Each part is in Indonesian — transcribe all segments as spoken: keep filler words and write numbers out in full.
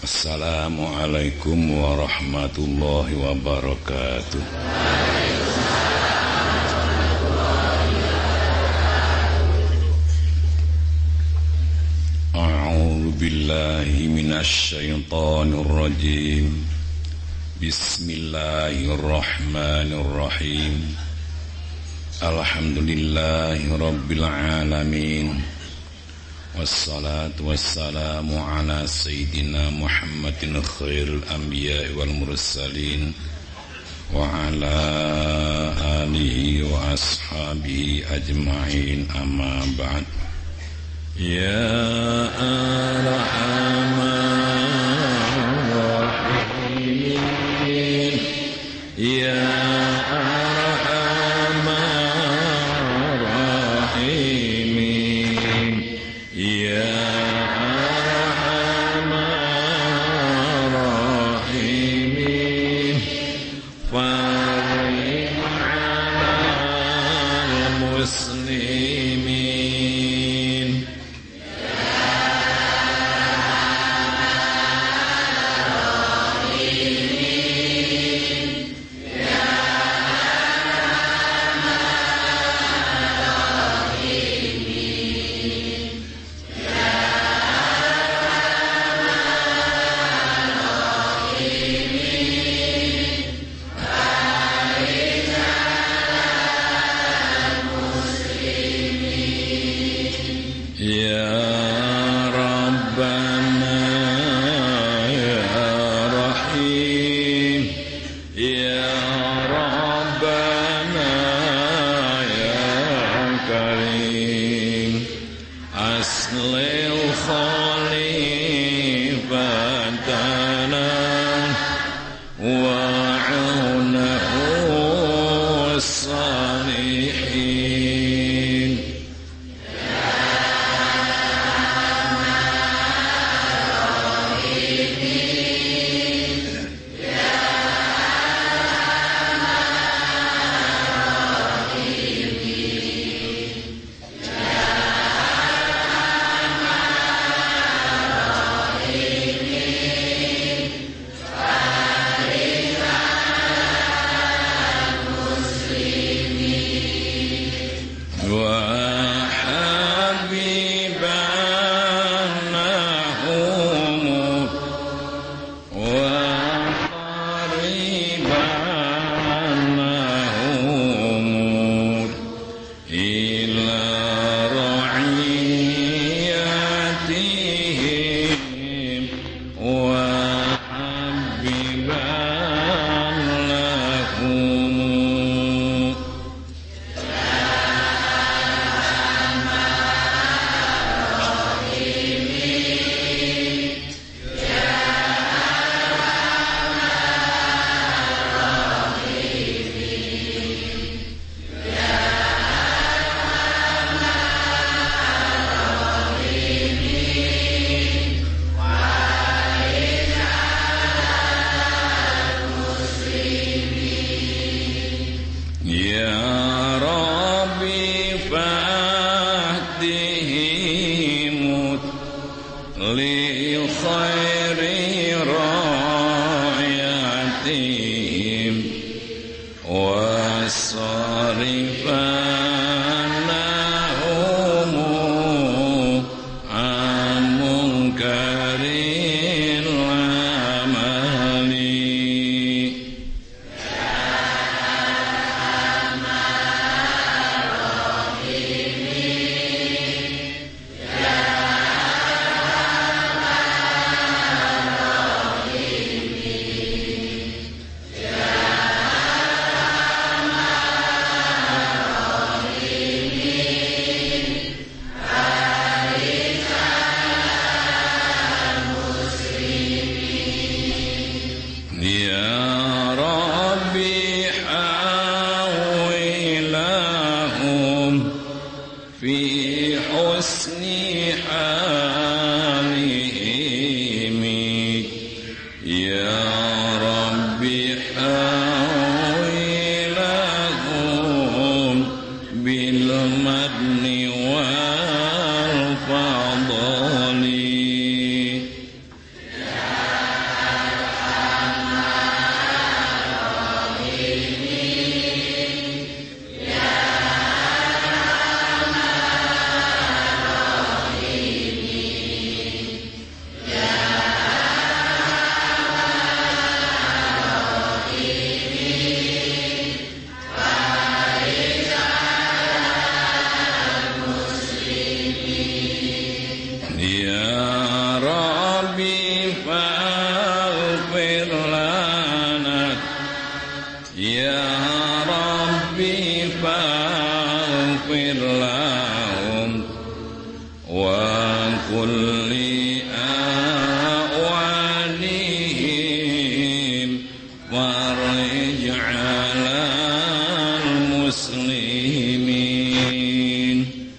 Assalamualaikum warahmatullahi wabarakatuh. A'udzu billahi minasy syaithanir rajim. Bismillahirrahmanirrahim. Alhamdulillahi rabbil alamin. Wassalatu wassalamu ala sayyidina Muhammadin khairil anbiya'i wal mursalin wa ala alihi wa ashabihi ajma'in, amma ba'd. Ya arhamar rahimin, ya بالمن والفضل. kulli awanihim warij 'alal muslimin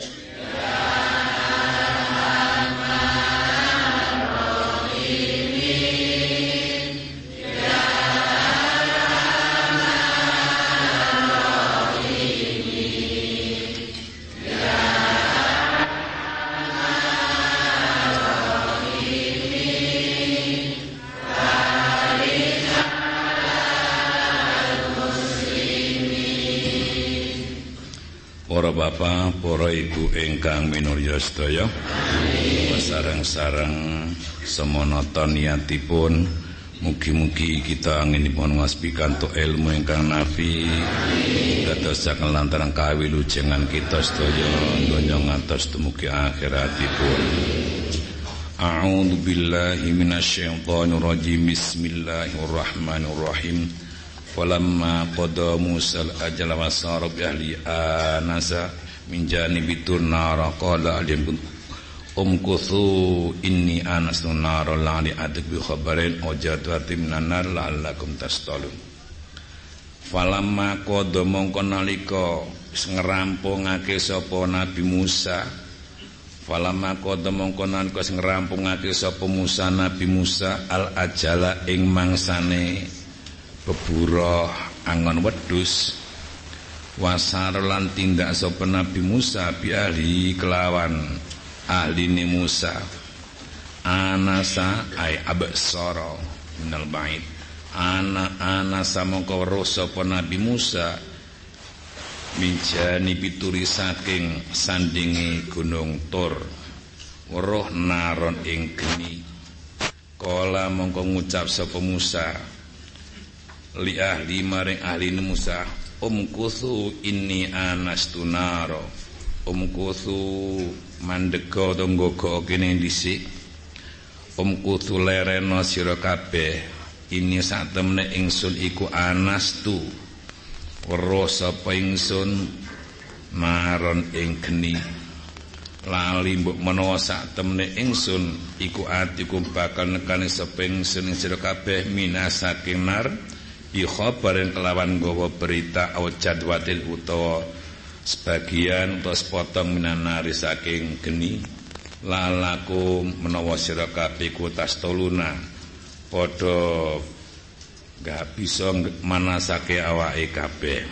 para bapak, para ibu ingkang minulya sedaya, sareng-sareng semonata niatipun mugi-mugi kita anginipun ngaspikantuk ilmu ingkang nafi dadosaken lantaran kawilujengan kita sedaya donya ngantos dumugi akhiratipun. A'udzu billahi minasyaitonir rajim. Bismillahirrahmanirrahim. Falamma qada Musal ajala wa sara bi ahli anasa min janibi tunara qala alim umkuthu inni anastu nara la'ali adik bi khabarin ojadwatim nanar la'allakum tastalun. Falamma qada mongko nalika ngrampungake sapa Nabi Musa Falamma qada mongko nalika ngrampungake sapa Musa Nabi Musa al ajala ing mangsane beburoh angon wedhus wasar lan tindak sapa Nabi Musa bi ahli kelawan ahline Musa anasa ay absara minal bait ana anasa mongko weruh sapa Nabi Musa minjani pituri saking sandingi gunung Tur weruh naron ing geni kala mongko ngucap sapa Musa li ahli maring ahli Musa umkuthu inni anastu naro umkuthu mandega to nggogo kene dhisik umkuthu lerena sira kabeh ini satemene ingsun iku anastu weruh sapa ingsun maron ing geni lali mbok menawa satemene ingsun iku atiku bakal nekani sapa ingsun sira kabeh minasaking nar bi khabarin kelawan gawa berita au jadwatil utawa sebagian utawa sepotong minanari saking geni lalaku menawa sira kabeh ku tastoluna padha gak bisa manasake awake kabeh.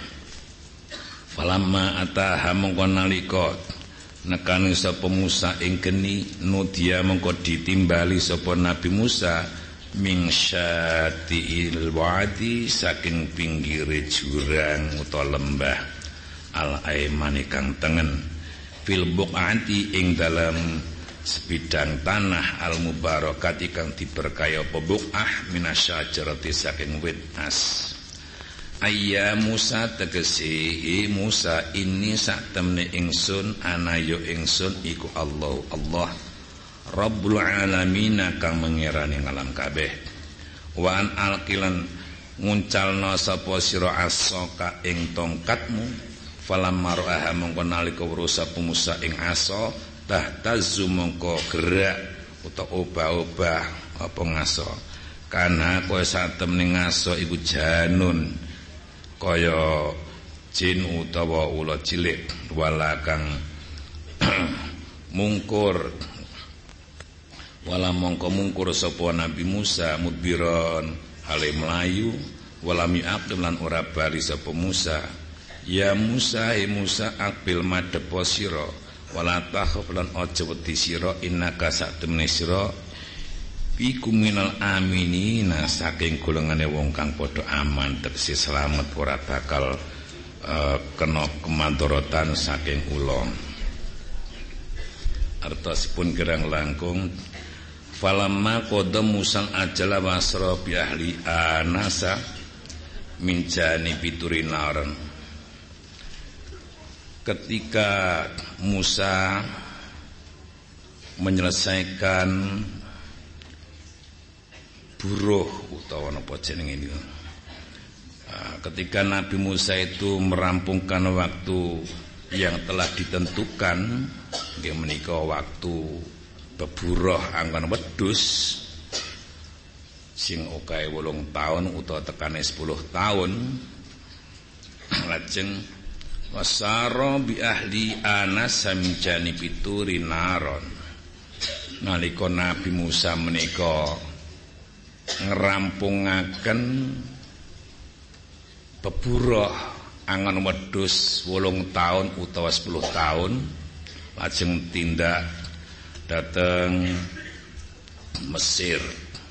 Falamma ataha mongko nalika nekani sapa Musa ing geni nudia mongko ditimbali sapa Nabi Musa min syati'il wadi saking pinggire jurang utawa lembah al aimani kang tengen fil buqati ing dalam sebidang tanah al mubarakati kang diberkahi apa buqah minasyajarati saking wit as. Ayya Musa tegese Musa ini sak temne ingsun ana yo ingsun iku Allah Allah Rabbul alamin kang mengerani ngalam kabeh wa an alqilan nguncalna sapa sira asaka ing tongkatmu falamma ra'aha mongko nalika weruh sapa Musa ing asa tahtazu mongko gerak utawa obah-obah apa ngaso kana kowe satemene ngaso iku janun kaya jin utawa ula cilik wala kang mungkur wala mongko mungkur sapa Nabi Musa mudbiron hale melayu wala mi'aqib lan ora bali sapa Musa ya Musa he Musa akbil madhep sira wala takhaf lan aja wedi sira innaka satemene sira iku minal aminina saking golongane wong kang padha aman tegese slamet ora bakal uh, kena kemandaratan saking ula. Artosipun gerang langkung falamma qada Musa ajala wasra bi ahli anasa min janibi turinaran. Ketika Musa menyelesaikan buruh utawa napa jenenge niku. Ketika Nabi Musa itu merampungkan waktu yang telah ditentukan, nggih menika waktu beburoh angkon wedhus sing okahe wolung taun utawa tekane sepuluh taun. Lajeng wasara bi ahli Anas samjani pituri naron. Nalika Nabi Musa menika ngrampungaken beburoh angon wedhus wolung taun utawa sepuluh taun, lajeng tindak dhateng Mesir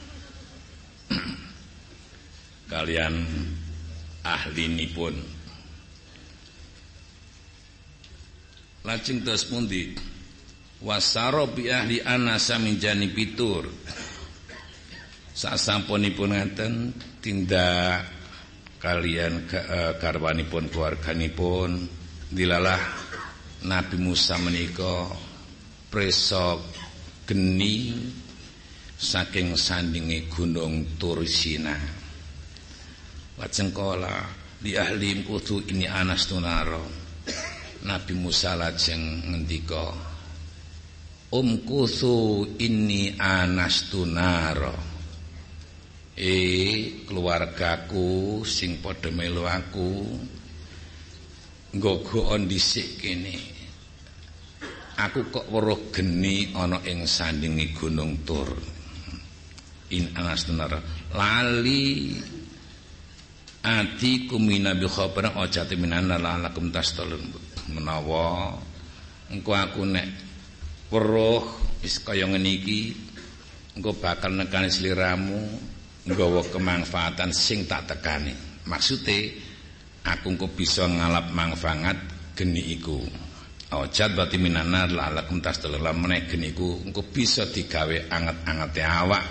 kalian ahlinipun. Lajeng terus pundi wasara bi ahli Anas min janibitur. Sasampunipun ngaten tindak kalian garwanipun keluarganipun dilalah Nabi Musa menika presa geni saking sandinge gunung Tursina. Lajeng kala di ahli kutu ini Anas tunaro. Nabi Musa lajeng ngendika, umkuthu inni anastu naro. Eh keluargaku sing padha melu aku nggogoon dhisik kene. Aku kok weruh geni ana ing sandinge Gunung Tur. In anastu naro. Lali ati kumina bi khabar ojate minana lalakum tastalun. Menawa engko aku nek weruh wis kaya ngene iki engko bakal nekani sliramu nggawa kemanfaatan sing tak tekani. Maksude aku engko bisa ngalap manfaat geni iku. Ojat berarti minana lalakum tastalun meneh geni iku engko bisa digawe anget-angete awak.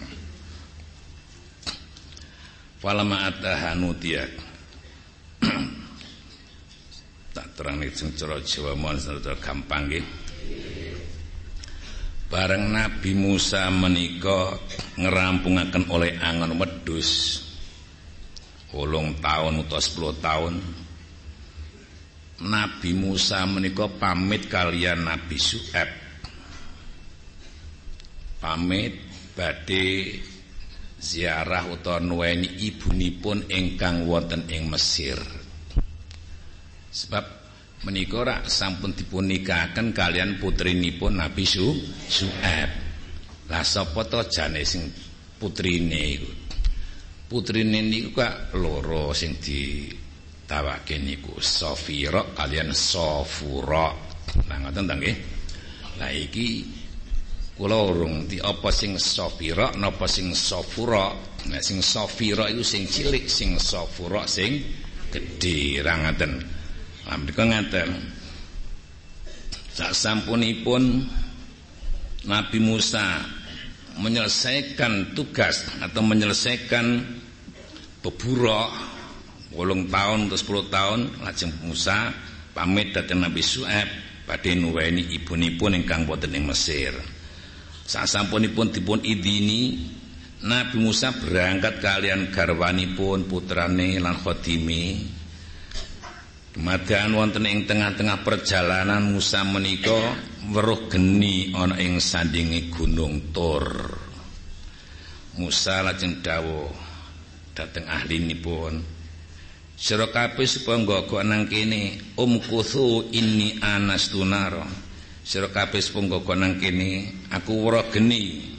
Falama atahanutiyat tak terang nih cara Jawa mohon secara gampang nggih. Bareng Nabi Musa menika ngerampungaken oleh angon wedhus wolung taun utawa sepuluh taun. Nabi Musa menika pamit kalian Nabi Syuaib. Pamit badhe ziarah utawa nuweni ibunipun ingkang wonten ing Mesir. Sebab menika rak sampun dipun nikahaken kalian putrinipun Nabi Syuaib. Lah sapa to jane sing putrine iku? Putrine niku kak loro sing ditawake niku Safira kalian Safura. Lah ngoten ta nggih. Lah iki kula urung di apa sing Safira napa sing Safura. Nek sing Safira iku sing cilik, sing Safura sing gedhe ra ngoten. Amrika ngaten. Sasampunipun Nabi Musa menyelesaikan tugas atau menyelesaikan beburoh wolung tahun atau sepuluh tahun, lajeng Musa pamit dhateng Nabi Syuaib badhe nuweni ibunipun ingkang wonten ing Mesir. Sasampunipun dipun idini Nabi Musa berangkat kalian garwanipun putrane lan khadimi. Madahan wonten ing tengah-tengah perjalanan Musa menika weruh geni ana ing sandinge Gunung Tur. Musa lajeng dawuh dhateng ahlinipun, sira kabeh supaya nggogok nang kene, umkuthu inni anastu naro. Sira kabeh supaya nggogok nang kene, aku weruh geni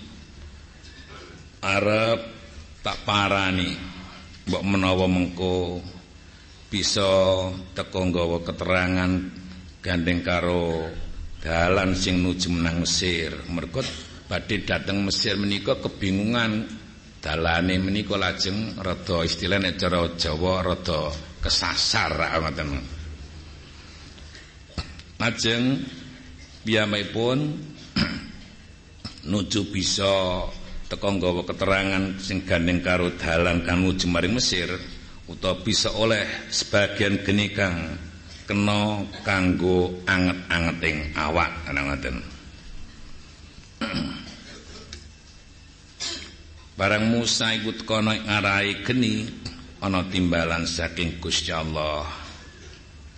arep tak parani mbok menawa mengko bisa teko nggawa keterangan gandeng karo dalan sing nuju menang Mesir. Merga badhe dhateng Mesir menika kebingungan dalane menika lajeng rada istilah nek cara Jawa rada kesasar ngoten. Lajeng piyambakipun nuju bisa teko nggawa keterangan sing gandeng karo dalan kang nuju maring Mesir. Utawa bisa oleh sebagian geni kang kena kanggo anget-angeting awak ana ngoten. Barang Musa iku kono ngarai geni ana timbalan saking Gusti Allah.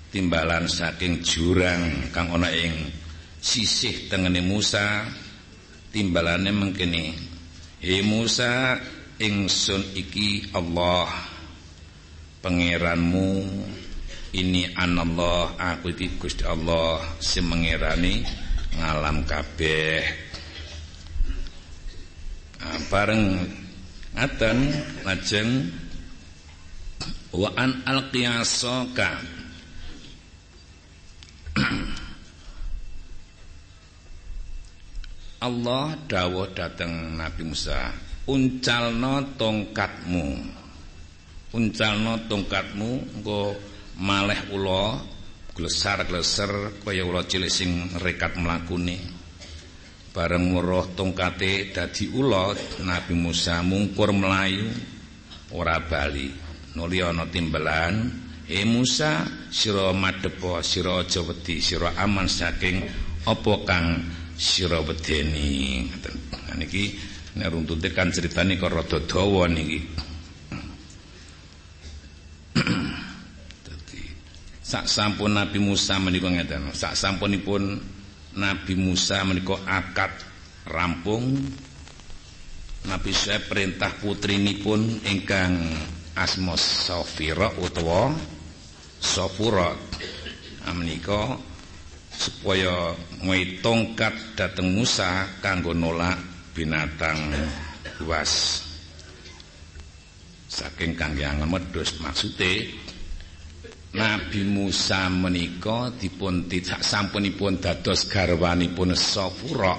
Timbalan saking jurang kang ana ing sisih tengene Musa timbalane mengkene, he Musa ingsun iki Allah pangeranmu, ini anallah aku iki Gusti Allah sing mengerani ngalam kabeh. Nah, bareng ngaten lajeng wa an alqiyasaka Allah dawuh dateng Nabi Musa, uncalno tongkatmu, uncalno tongkatmu engko maleh ula glesar-gleser kaya ula cilik sing rekat mlakune. Bareng weruh tongkate dadi ula, Nabi Musa mungkur melayu ora bali. Nuli ana timbalan, he Musa sira madhepa, sira aja wedi, sira aman saking apa kang sira wedeni. Nah niki nek runtute kan critane kok rada dawa niki. Dadi sak sampun Nabi Musa menika ngeten, sak sampunipun Nabi Musa menika akad rampung, Nabi Syuaib perintah putrinipun ingkang asma Safira utawa Safura menika supaya ngoi tongkat dateng Musa kanggo nolak binatang buas saking kangge angen wedhus. Maksude Nabi Musa menika dipun tidak sampunipun dados garwanipun Safura,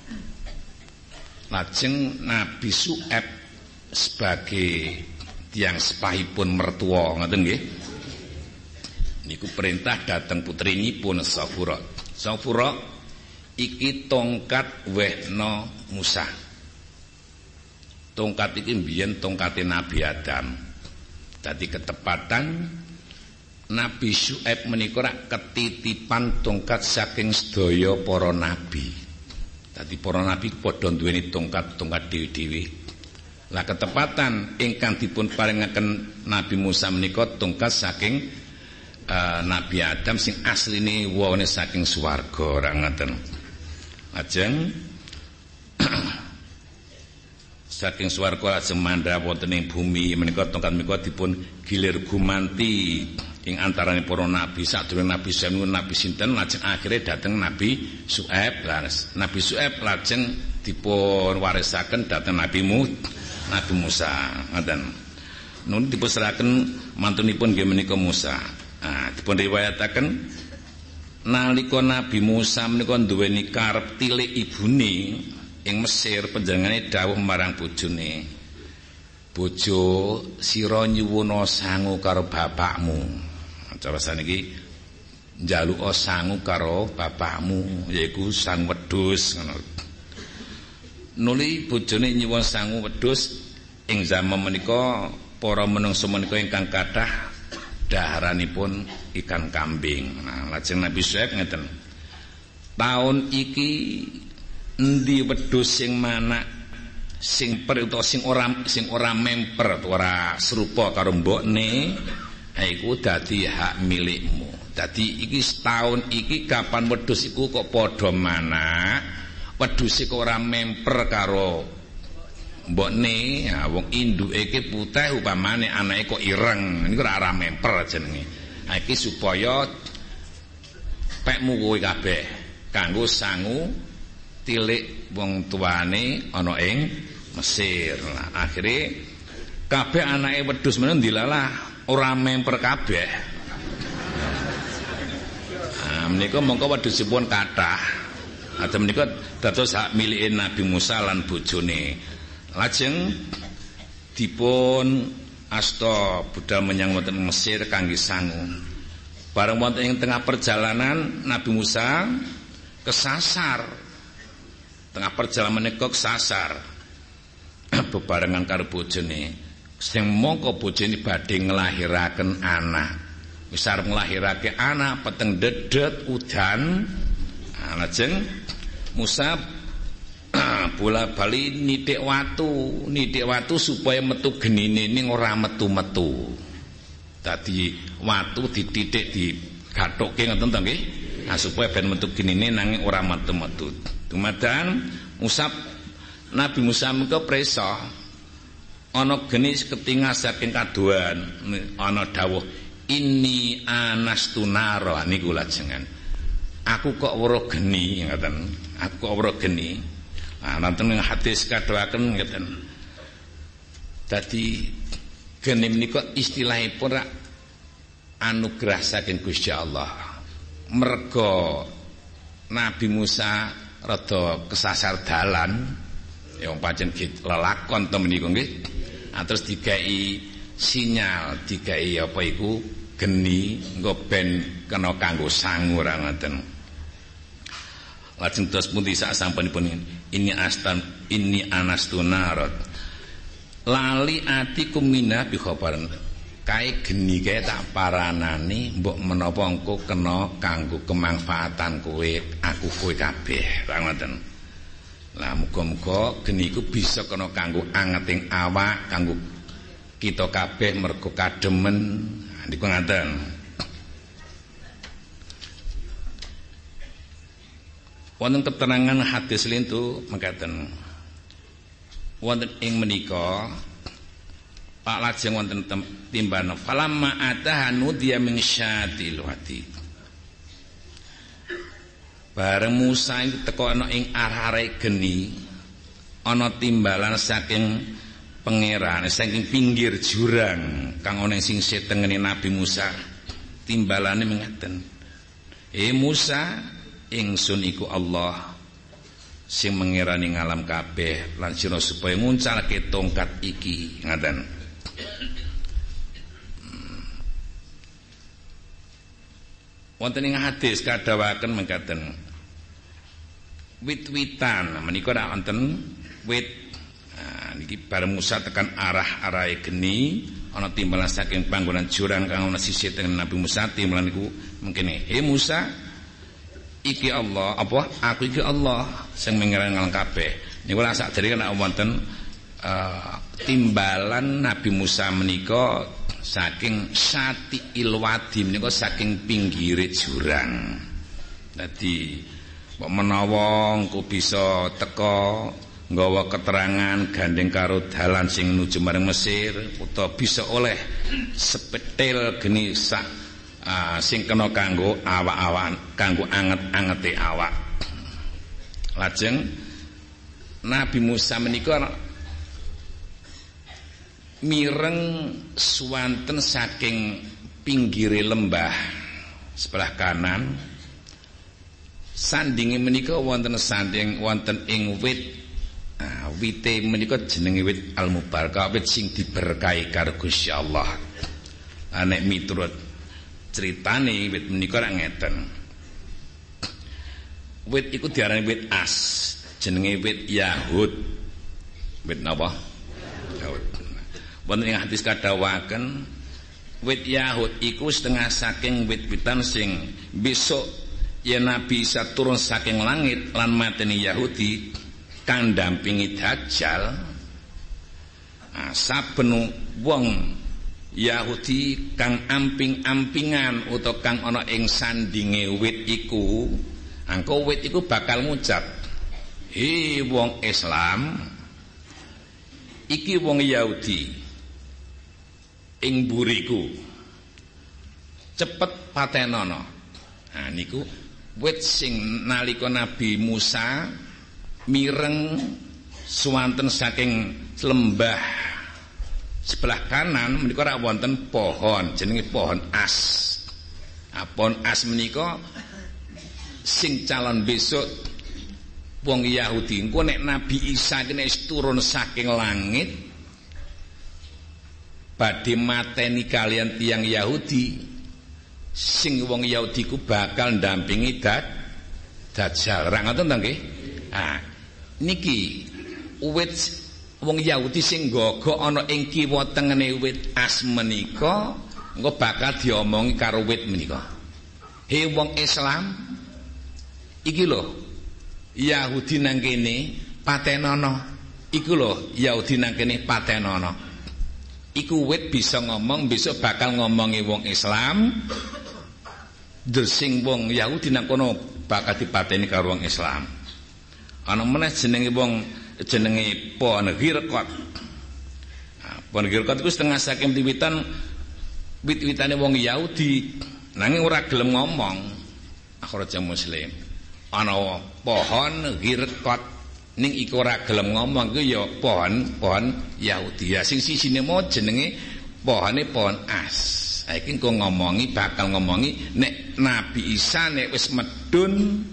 lajeng Nabi Syuaib sebagai tiyang sepahipun mertua ngoten nggih. Niku perintah dateng putrinipun Safura. Safura iki tongkat wehna Musa. Tongkat iki mbiyen tongkate Nabi Adam. Dadi ketepatan Nabi Syuaib menika rak ketitipan tongkat saking sedaya para nabi. Dadi para nabi padha duweni tongkat-tongkat dhewe-dhewe. Lah ketepatan ingkang dipun paringaken Nabi Musa menika tongkat saking Uh, Nabi Adam sing asline wone saking swarga ora ngoten. Lajeng saking swarga lajeng mandhap wonten ing bumi menika tongkat menika dipun gilir gumanti ing antaraning para nabi. Sadurunge Nabi Syuaib Nabi sinten, lajeng akhire dhateng Nabi Syuaib. Nabi Syuaib lajeng dipun warisaken dhateng Nabi Mu Nabi Musa ngoten. Nun dipun seraken mantunipun nggih menika Musa. Nah, dipun riwayataken nalika Nabi Musa menika duweni karep tilik ibune ing Mesir, panjenengane dawuh marang bojone, bojo sira nyuwuna sangu karo bapakmu. Cara saniki njaluka sangu karo bapakmu, yaiku sang wedhus ngono. Nuli bojone nyuwun sangu wedhus ing zaman menika para menungsa menika ingkang kathah daharanipun ikan kambing. Nah, lajeng Nabi Syuaib ngeten, taun iki endi wedhus sing manak sing per utawa sing ora sing ora memper ora serupa karo mbokne, iku dadi hak milikmu. Dadi iki setahun iki kapan wedhus iku kok padha manak, wedhus kok ora memper karo mbokne, ya wong induke iki putih upamane anake kok ireng, niku ora memper jenenge. Ha iki supaya pekmu kowe kabeh kanggo sangu tilik wong tuane ana ing Mesir. Nah, akhire kabeh anake wedhus menawa dilalah ora memper kabeh. Nah, menika mongko wedhusipun kathah. Ada menika dados hak milike Nabi Musa lan bojone. Lajeng dipun asta budal menyang wonten Mesir kangge sangu. Bareng wonten ing tengah perjalanan Nabi Musa kesasar. Tengah perjalanan menika kesasar. Bebarengan karo bojone. Sing mongko bojone badhe nglahiraken anak. Wis arep nglahirake anak peteng dedet udan. Nah, lajeng Musa bola bali nitik watu, nitik watu supaya metu genine ning ora metu-metu. Dadi watu dititik digathuke ngoten to nggih. Nah, supaya ben metu genine nanging ora metu-metu. Dumadan Musa Nabi Musa menika presa ana geni ketingal saking kaduan ana dawuh inni anastu nara niku lajengan aku kok weruh geni ngoten aku kok weruh geni nah nonton ing hadis kadhawaken ngoten dadi geni menika istilahipun rak anugerah saking Gusti Allah merga Nabi Musa rada kesasar dalan ya wong pancen lelakon to menika nggih terus digawe sinyal digawe apa iku geni engko ben kena kanggo sangu ra ngoten lajeng terus pundi sak sampunipun ini astan ini anastunarat lali atikum minna bi khabaran kae geni kae tak paranani mbok menapa engko kena kanggo kemanfaatan kowe aku kowe kabeh ra ngoten lah muga-muga geni iku bisa kena kanggo angeting awak kanggo kita kabeh mergo kademen niku ngaten wonten keterangan hadis lintu mekaten wonten ing menika Pak lajeng wonten timbana falamma atahanu dia min syatil wati bareng Musa iku teko ana ing arah-arahe geni ana timbalan saking pangeran saking pinggir jurang kang ana sing setengene Nabi Musa timbalane mengaten eh Musa ingsun iku Allah sing mengerani ngalam kabeh lan sira supaya nguncalke tongkat iki ngaten wonten ing hadis kadhawaken mekaten wit-witan menika rak wonten wit nah, niki bareng Musa tekan arah-arahe geni ana timbalan saking panggonan jurang kang ana sisih teng Nabi Musa timbalan niku mengkene he Musa iki Allah apa aku iki Allah sing mengerani ngalam kabeh niku lak sakderenge nek wonten uh, timbalan Nabi Musa menika saking sati ilwadi menika saking pinggire jurang. Dadi mbok menawa engko bisa teka nggawa keterangan gandeng karo dalan sing nuju marang Mesir utawa bisa oleh sepetil geni sak uh, sing kena kanggo awak-awan kanggo anget-angete awak. Lajeng Nabi Musa menika mireng swanten saking pinggire lembah sebelah kanan sandinge menika wonten sanding wonten ing wit nah, wite menika jenenge wit al-mubarakah wit sing diberkahi karo Gusti Allah nek miturut critane wit menika rak ngeten wit iku diarani wit as jenenge wit Yahud wit napa Yahud wonten ing hadis kadhawaken wit Yahud iku setengah saking wit-witan sing besok ya Nabi Isa turun saking langit lan mateni Yahudi kang dampingi Dajjal. Nah, saben wong Yahudi kang amping-ampingan utawa kang ana ing sandinge wit iku, angko wit iku bakal ngucap, "He wong Islam, iki wong Yahudi ing buriku cepet patenono." Nah niku wit sing nalika Nabi Musa mireng swanten saking lembah sebelah kanan menika rak wonten pohon jenenge pohon as. Nah, pohon as menika sing calon besok wong Yahudi engko nek Nabi Isa kene turun saking langit badhe mateni kalian tiang Yahudi sing wong Yahudi ku bakal ndampingi dat Dajjal. Ra ngoten to nggih? Ah niki wit wong Yahudi sing nggaga ana ing kiwa tengene wit as menika engko bakal diomongi karo wit menika. He wong Islam iki lho Yahudi nang kene patenono. Iku lho Yahudi nang kene patenono. Iku wit bisa ngomong besok bakal ngomongi wong Islam. Sing wong Yahudi nang kono bakal dipateni karo wong Islam. Ana meneh jenenge wong jenenge pohon Ghirqad. Nah, pohon Ghirqad iku setengah saking wiwitan wit-witane wong Yahudi, nanging ora gelem ngomong. Akhraja Muslim. Ana pohon Ghirqad ning iku ora gelem ngomong iku ya pohon-pohon Yahudi. Ya sing sisine mau jenenge pohone pohon as. Saiki engko ngomongi bakal ngomongi nek Nabi Isa nek wis medun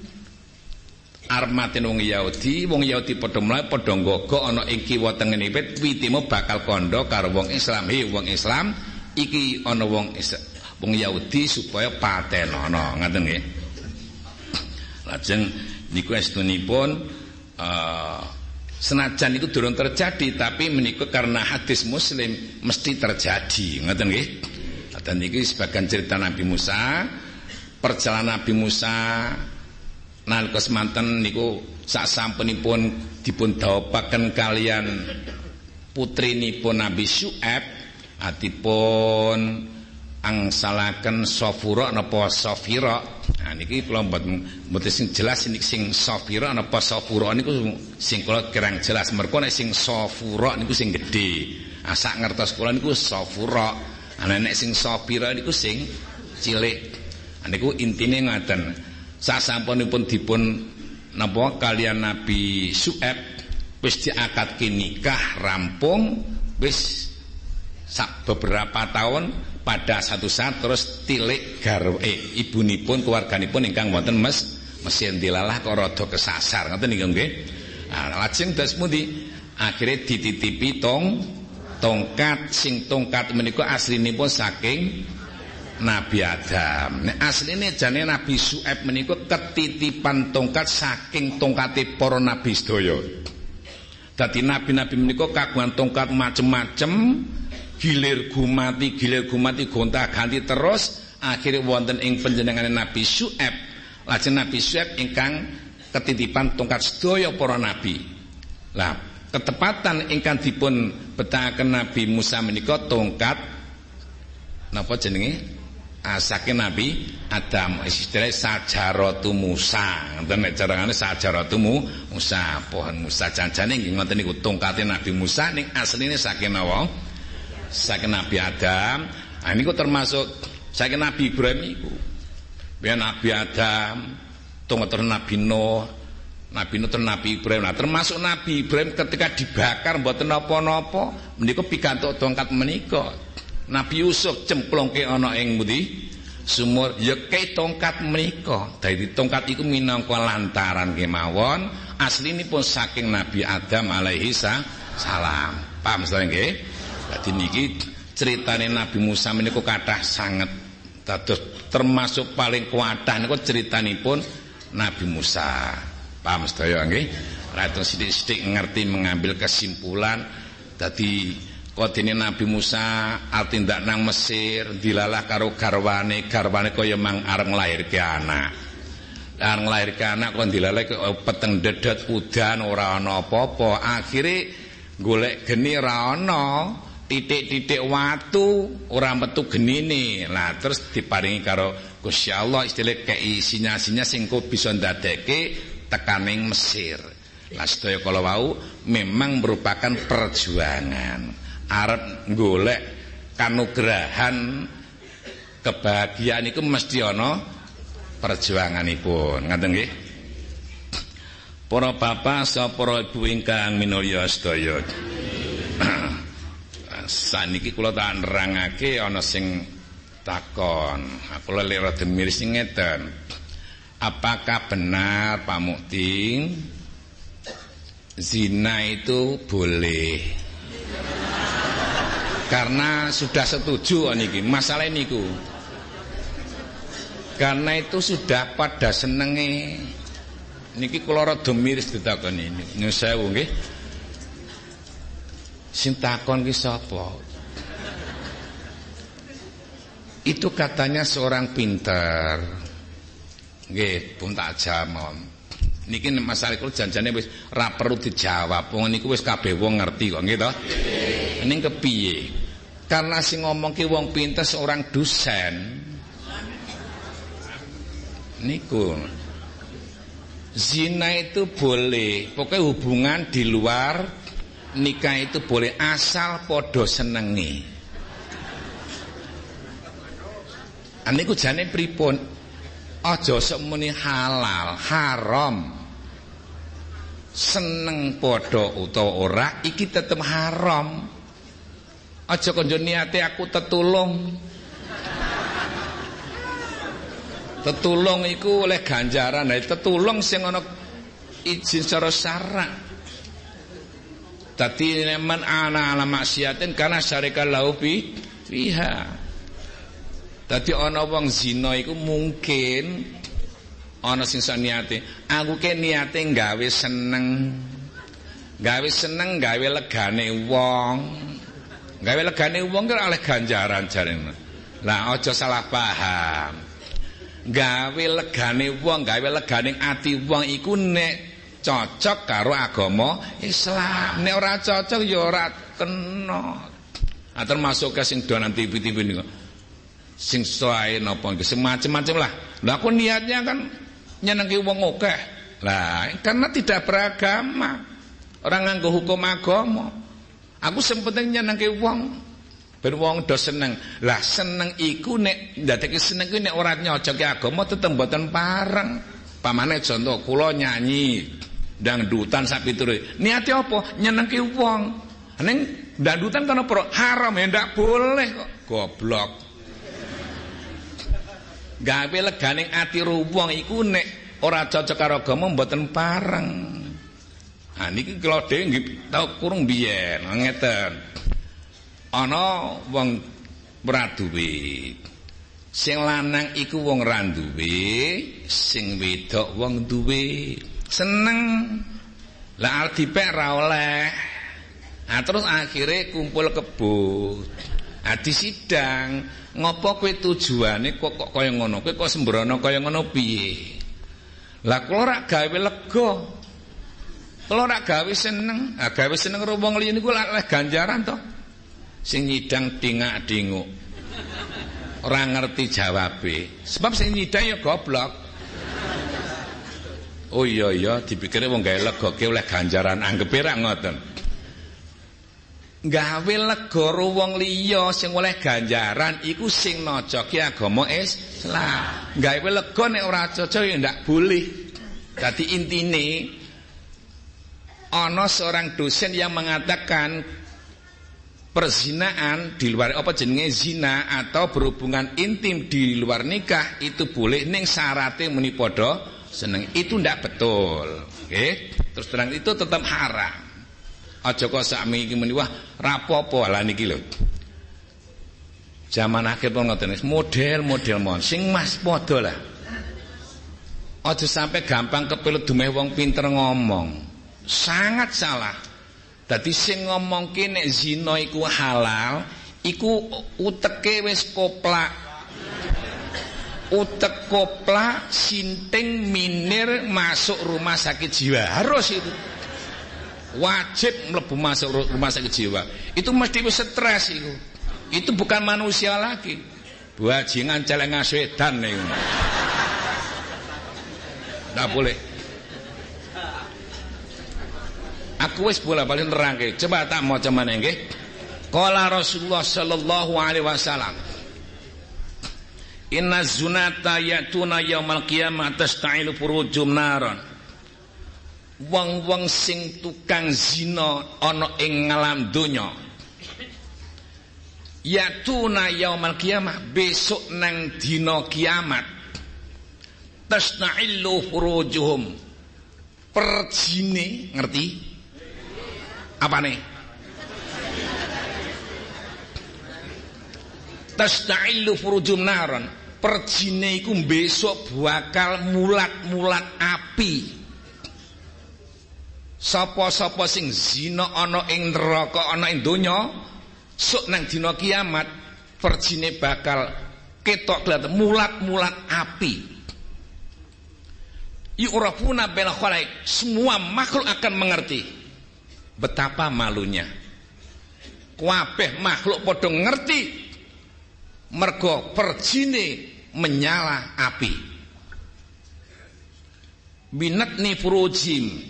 armatin wong Yahudi, wong Yahudi padha mlayu padha nggogo ana ing kiwa tengene wit, witemu bakal kandha karo wong Islam. He wong Islam iki ana wong wong Yahudi supaya patenono, ngoten nggih. Lajeng niku estunipun uh, senajan itu durung terjadi tapi menika karena hadis Muslim mesti terjadi, ngoten nggih. Dan niki sebagian cerita Nabi Musa, perjalanan Nabi Musa nalika semanten niku sasampunipun dipun dhawuhaken kalian putrinipun Nabi Syuaib, atipun angsalaken Safira napa Safira. Nah niki kula mboten mboten sing jelas niki sing Safira napa Safira niku sing kula kirang jelas. Merko nek sing Safira niku sing gedhe. Ah sak ngertos kula niku Safira. Ana nek sing Safira niku sing cilik. Niku intine ngaten. Sasampunipun dipun napa kalian Nabi Syuaib wis diakadke nikah rampung, wis sak beberapa tahun pada satu saat terus tilik garwa eh, ibunipun keluarganipun ingkang wonten mes mesin dilalah kok rada kesasar. Ngoten niku nggih. Nah, lajeng dados pundi? Akhire dititipi tong tongkat sing tongkat menika aslinipun saking Nabi Adam. Nek asline jane Nabi Syuaib menika ketitipan tongkat saking tongkate para nabi sedaya. Dadi nabi-nabi menika kagungan tongkat macem-macem, gilir gumati, gilir gumati gonta-ganti terus akhire wonten ing panjenengane Nabi Syuaib. Lajeng Nabi Syuaib ingkang ketitipan tongkat sedaya para nabi. Lah ketepatan ingkang dipun betahaken Nabi Musa menika tongkat napa jenenge? Ah, saking Nabi Adam, istilahnya sajaratu Musa. Ngoten nek carane sajaratu Musa, pohon Musa. Janjane nggih ngoten niku tongkate Nabi Musa ning asline saking nawa? Saking Nabi Adam. Ah niku termasuk saking Nabi Ibrahim niku. Biyen Nabi Adam, tongkat Nabi Nuh, Nabi Nuh terus Nabi Ibrahim. Nah, termasuk Nabi Ibrahim ketika dibakar mboten napa-napa, menika pikantuk tongkat menika. Nabi Yusuf cemplungke ana ing pundi? Sumur, ya ke tongkat menika. Dadi tongkat iku minangka lantaran kemawon aslinipun saking Nabi Adam alaihi salam. Paham sedaya nggih? Dadi niki critane Nabi Musa menika kathah sanget. Dados termasuk paling kuatah niku critanipun Nabi Musa. Paham sedaya nggih? Ra sithik-sithik ngerti mengambil kesimpulan. Dadi kodene Nabi Musa atindak nang Mesir dilalah karo garwane, garwane kaya mang arep nglairke anak. Lah nglairke anak kok dilalah peteng dedet udan ora ana apa-apa. Akhire golek geni ra ana, titik-titik watu ora metu genine. Lah terus diparingi karo Gusti Allah istilah kei sinyal-sinyal sing kok bisa ndadekke tekaning Mesir. Lah sedaya kala wau memang merupakan perjuangan. Arep golek kanugrahan kebahagiaan itu mesti ana perjuanganipun. Ngoten nggih. Para bapak saha para ibu ingkang minulya sedaya. Saniki kula tak nerangake ana sing takon. Kula lek rada miris ngeten. Apakah benar Pak Mukti zina itu boleh? Karena sudah setuju niki masalah niku. Karena itu sudah pada senenge. Niki kula rada miris ditakoni niki. Nyuwun sewu nggih. Sing takon ki sapa? Itu katanya seorang pinter. Nggih, pun tak jawab. Niki masalah kula janjane wis ra perlu dijawab. Wong niku wis kabeh wong ngerti kok nggih to? Ning kepiye? Karena sing ngomong ki wong pinter seorang dosen. Niku. Zina itu boleh, pokoknya hubungan di luar nikah itu boleh asal podo senengi. Aniku jane pripun? Aja semuni halal, haram. Seneng podo utawa ora iki tetep haram. Aja konjo niate aku tetulung. Tetulung iku oleh ganjaran, nah tetulung sing ana izin secara syarak. Dadi man ana ala maksiatin kana syarika lahu fi fiha. Dadi ana wong zina iku mungkin ana sing sak niate, aku ke niate gawe seneng. Gawe seneng gawe legane wong. Gawe legane wong kira oleh ganjaran jarene. Lah aja salah paham. Gawe legane wong, gawe legane ati wong iku nek cocok karo agama Islam. Nek ora cocok ya ora kena. Ah termasuk ke sing donan T V-T V niku. Sing sae napa sing macem-macem lah. Lah aku niatnya kan nyenengi wong akeh. Lah karena tidak beragama. Orang nganggo hukum agama. Aku sing penting nyenengi wong. Ben wong do seneng. Lah seneng iku nek ndadekake seneng kuwi nek ora nyocoke agama tetep mboten pareng. Pamane contoh kula nyanyi dangdutan sak piture. Niate apa? Nyenengke wong. Ning dangdutan kan apa? Haram ya ndak boleh kok. Goblok. Gawe legane ati wong iku nek ora cocok karo agama mboten pareng. Ha niki kula dhewe nggih tau kurung biyen ngeten. Ana wong ora duwe. Sing lanang iku wong ra duwe, sing wedok wong duwe. Seneng. Lah arep dipek ra oleh. Ah terus akhire kumpul kebo. Ah disidang, ngopo kowe tujuane kok kok kaya ngono? Kowe kok sembrono kaya ngono piye? Lah kula ora gawe lega. Kula ora gawe seneng. Ah gawe seneng karo wong liya niku lek ganjaran to. Sing nyidang dingak-dinguk ora ngerti jawabe sebab sing nyidang ya goblok. Oh iya iya dipikire wong gawe lega ki oleh ganjaran, anggepe ra ngoten. Gawe lega wong liya sing oleh ganjaran iku sing nocoki agama Islam. Gawe lega nek ora cocok ya ndak boleh. Dadi intine ana seorang dosen yang mengatakan perzinaan di luar apa jenenge zina atau berhubungan intim di luar nikah itu boleh ning syaratnya muni padha seneng. Itu ndak betul. Nggih. Terus terang itu tetap haram. Aja kok sakmi iki muni wah ra apa-apa lah niki lho. Zaman akhir pun ngoten model-model mon sing mas padha lah. Aja sampai gampang kepelut dumeh wong pinter ngomong. Sangat salah. Dadi sing ngomongke nek zina iku halal, iku uteke wis koplak. Utek koplak, sinting, minir masuk rumah sakit jiwa. Harus itu. Wajib mlebu masuk rumah sakit jiwa. Itu mesti wis stres iku. Itu bukan manusia lagi. Bajingan celeng aswedan niku. Ndak boleh. Aku wis bola-bali nerangke. Coba tak maca meneh nggih. Qala Rasulullah sallallahu alaihi wasallam. Inna zunata yatuna yaumal qiyamah tasta'ilu furujum naron. Wong-wong sing tukang zina ana ing ngalam donya. Yatuna yaumal qiyamah besok nang dina kiamat. Tasta'ilu furujuhum. Perjine ngerti? Apa nih? Tasta'illu furujum naron. Perjine iku besok bakal mulat-mulat api. Sapa-sapa sing zina ana ing neraka ana ing donya, sok nang dina kiamat perjine bakal ketok kelihatan mulat-mulat api. Yu'rafuna bil khalaik. Semua makhluk akan mengerti betapa malunya. Kabeh makhluk padha ngerti mergo perjine menyala api. binatni furujim.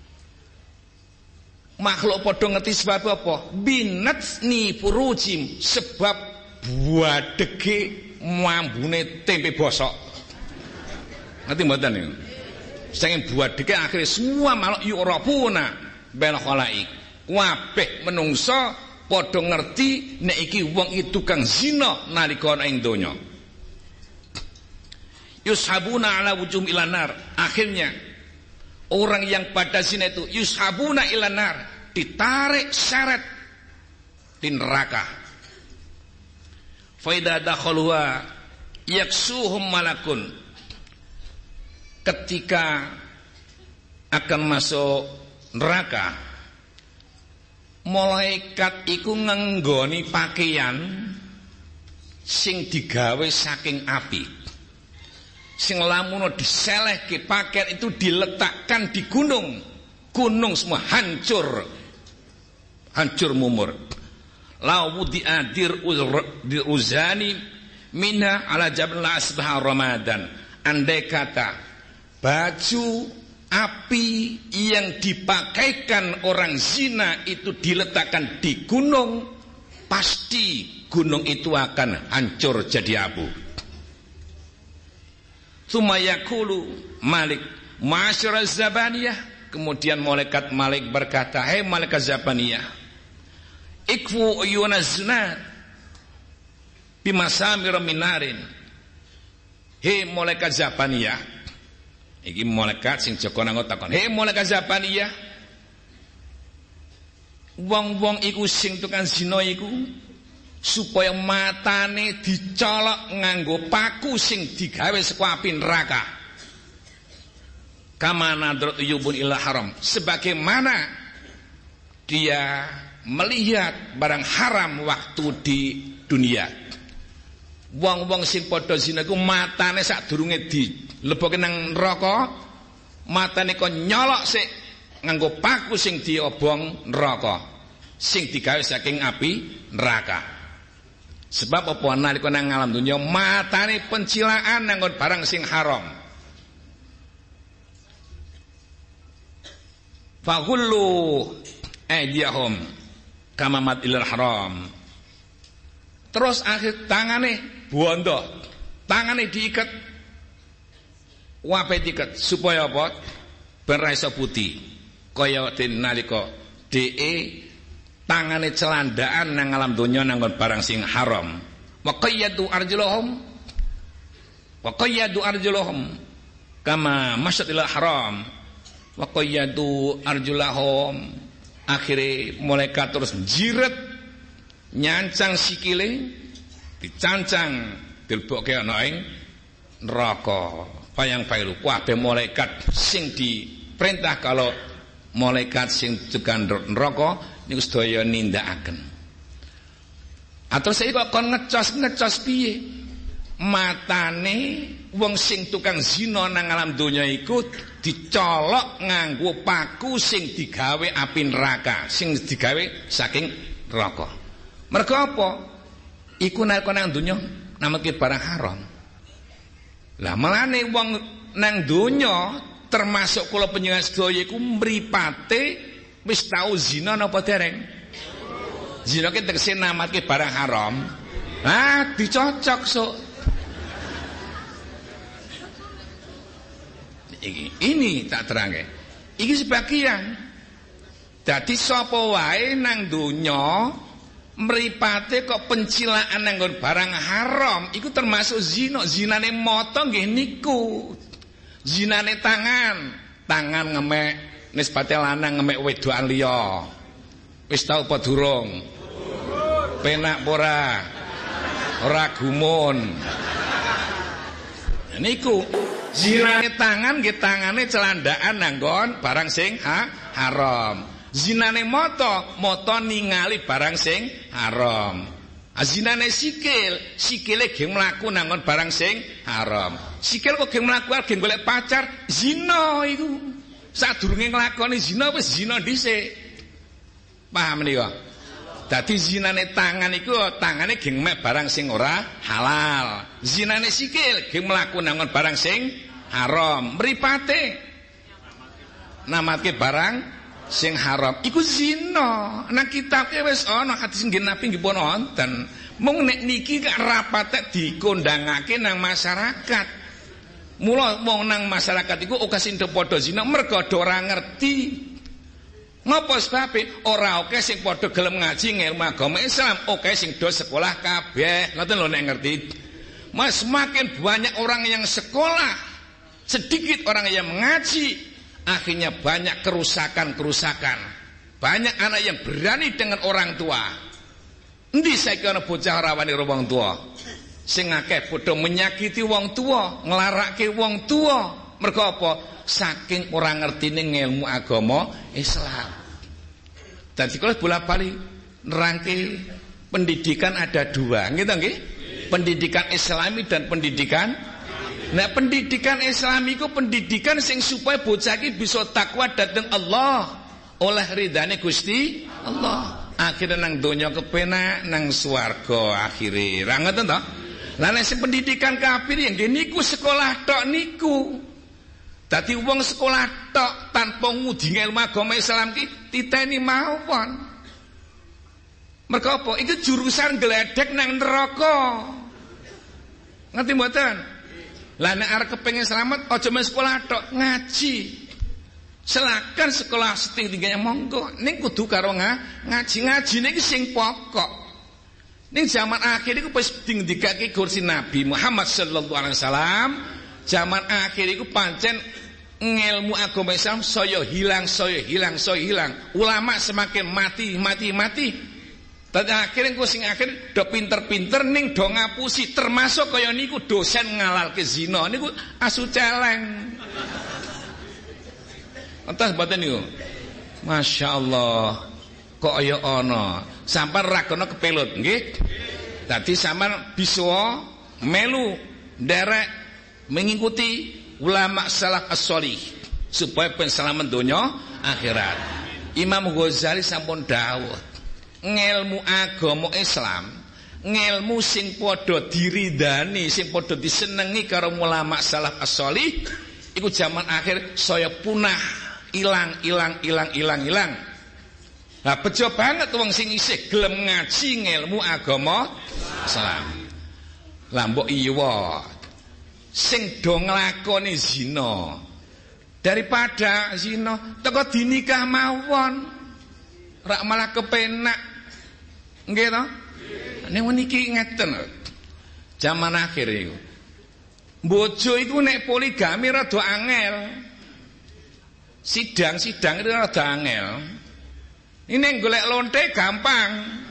Makhluk padha ngerti sebab apa? Binatni furujim, sebab buadege mambune tempe bosok. Ngerti mboten niku? Saking buadege akhirnya semua makhluk yurafuna bil khalaik. Kabeh menungso padha ngerti nek iki wong itu kang zina nalika ana ing donya. Yushabuna ala wujuhum ila nar. Akhirnya orang yang pada zina itu yushabuna ila nar, ditarik seret di neraka. Fa idza dakhaluha yaksuhum malakun. Ketika akan masuk neraka, malaikat iku ngenggoni pakaian sing digawe saking api, sing lamun diselehke pakaian itu diletakkan di gunung, gunung semua hancur, hancur mumur. Lawu diadir uzani minha ala jabal asbah ramadan. Andai kata baju api yang dipakaikan orang zina itu diletakkan di gunung, pasti gunung itu akan hancur jadi abu. Sumayakulu Malik Masyara Zabaniyah. Kemudian malaikat Malik berkata, hei malaikat Zabaniyah, ikfu uyuna zunat bimasamir minarin. Hei malaikat Zabaniyah, iki malaikat sing jaga nang takon, hei malaikat Zabaniyah, wong-wong iku sing tukang zina iku supaya matane dicolok nganggo paku sing digawe saka api neraka. Kama nadrat yubun ila haram, sebagaimana dia melihat barang haram waktu di dunia. Wong-wong sing padha zina iku matane sadurunge dilebokke nang neraka, matane kok nyolok sik nganggo paku sing diobong neraka, sing digawe saking api neraka. Sebab apa nalika nang alam dunya matane pencilaan nang barang sing haram. Faghullu aydiyahum kama mat ilal haram. Terus akhir tangane bondo, tangane diikat, wape diikat supaya apa? Ben ra iso putih. Kaya den nalika de tangane celandaan nang alam donya nang barang sing haram. Wa qayyadu arjulahum wa qayyadu arjulahum kama masyatil haram. Wa qayyadu arjulahum. Akhire malaikat terus jiret nyancang sikile, dicancang dilebokke ana ing neraka. Payang pairu kabeh malaikat sing diperintah kalau malaikat sing tekan neraka niku sedaya nindakaken. Atau saya kok kon ngecos-ngecos piye? Matane wong sing tukang zina nang alam donya iku dicolok nganggo paku sing digawe api neraka, sing digawe saking neraka. Mergo apa? Iku nalika nang donya namake barang haram. Lah malane wong nang donya termasuk kula panjenengan sedaya iku mripate wis tau zina napa dereng? Zina ki tegese namake barang haram. Ah, dicocok sok. Iki ini tak terangke. Iki sebagian. Dadi sapa wae nang donya mripate kok pencilaan nang barang haram iku termasuk zina. Zinane mata nggih niku. Zinane tangan, tangan ngemek nisbate lanang ngemek wedokan liya. Wis tau apa durung? Penak ora? Ora gumun. Niku zinane tangan nggih tangane celandaan nanggon barang sing ha, haram. Zinane mata, mata ningali barang sing haram. Zinane sikil, sikile ge mlaku nanggon barang sing haram. Sikil kok ge mlaku ge golek pacar, zina iku. Sadurunge nglakoni zina wis zina dhisik. Paham niku? Dadi zinane tangan iku tangane ge mek barang sing ora halal. Zinane sikil ge mlaku nanggon barang sing haram. Mripate namake barang sing haram iku zina. Nang kitabe wis ana hadis nggih Nabi nggih pun wonten. Mung nek niki gak rapate dikondhangake nang masyarakat. Mula wong nang masyarakat iku okasindo padha zina mergo ora ngerti. Ngapa sebabe ora oke sing padha gelem ngaji ngilmu agama Islam, oke sing do sekolah kabeh. Ngoten lho nek ngerti. Mas semakin banyak orang yang sekolah, sedikit orang yang mengaji, akhirnya banyak kerusakan-kerusakan. Banyak anak yang berani dengan orang tua. Endi saiki ana bocah rawani wong tua. Sing akeh padha menyakiti wong tua, nglarake wong tua. Mergo apa? Saking ora ngertine ilmu agama Islam. Dadi kalau bola-bali nerangke pendidikan ada dua, gitu nggih? Pendidikan Islami dan pendidikan. Nah, pendidikan Islami itu pendidikan sing supaya bocah iki bisa takwa dhateng Allah oleh ridane Gusti Allah. Akhirnya nang donya kepenak, nang swarga akhire. Ra ngoten to? Lah nek sing pendidikan kafir yang niku sekolah tok niku. Dadi wong sekolah tok tanpa ngudi ilmu agama Islam ki titeni mawon. Mergo apa? Iku jurusan gledek nang neraka. Ngerti mboten? Lah nek arep kepengin selamat aja men sekolah tok, ngaji. Silakan sekolah setinggi-tingginya monggo. Ning kudu karo ngaji-ngaji niki sing pokok. Ning zaman akhir iku wis dingdikake kursi Nabi Muhammad sallallahu alaihi wasallam. Zaman akhir iku pancen ngilmu agama Islam saya hilang, saya hilang, saya hilang. Ulama semakin mati, mati, mati. Tapi akhirnya ku sing akhir do pinter-pinter ning do ngapusi, termasuk kaya niku dosen ngalalke zina niku asu celeng. Entas mboten niku. Masyaallah. Kok kaya ana. Sampeyan ra kono kepelut nggih. Dadi sampeyan bisa melu nderek mengikuti ulama salaf as-shalih supaya penselamat donya akhirat. Imam Ghazali sampun dawuh ngilmu agama Islam, ngilmu sing padha diridani, sing padha disenengi karo ulama salaf as-shalih iku zaman akhir saya punah, ilang, ilang, ilang, ilang, ilang. Nah, bejo banget wong sing isih gelem ngaji ngilmu agama Islam. Lah mbok iya sing do nglakoni zina daripada zina teko dinikah mawon rak malah kepenak nggih to ning niki ngeten zaman akhir iku bojo iku nek poligami rada angel sidang-sidang itu rada angel ini golek lonte gampang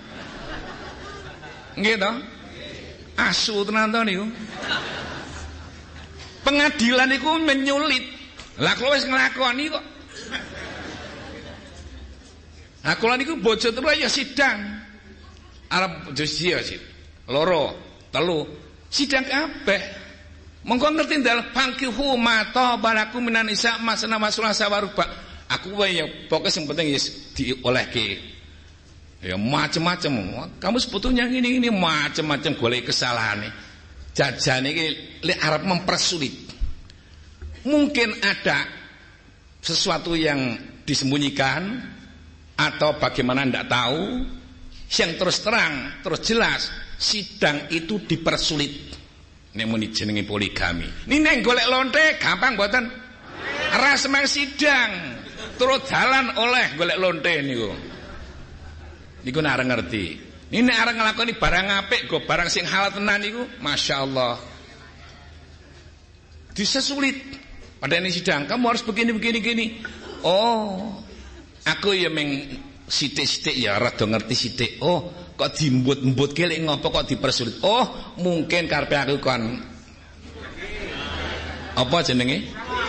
nggih to asu tenan to niku pengadilan itu menyulit. Lah kalau wis nglakoni kok. Lah kula niku bojo telu ya sidang. Arep bojo siji sih. Loro, telu. Sidang kabeh. Monggo ngerti ndal fangkihu mata balaku minan nisa masna masulah sawaruba. Aku wae ya pokoke sing penting ya diolehke. Ya macam-macam. Kamu sebetulnya ini ini macam-macam golek kesalahane. Jajan ini lek arep mempersulit. Mungkin ada sesuatu yang disembunyikan atau bagaimana ndak tahu, yang terus terang, terus jelas sidang itu dipersulit. Nek muni jenenge poligami. Ini nek golek lonte gampang mboten? Ora semang sidang, terus jalan oleh golek lonte niku. Niku nek arep ngerti. Ini arep nglakoni barang apik go barang sing halal tenan niku masyaallah. Disesulit pada ini sidang kamu harus begini begini gini. Oh, aku ya meng sithik-sithik ya rada ngerti sithik. Oh, kok diembut-embut kelek ngopo kok dipersulit. Oh, mungkin karepe aku kon apa jenenge?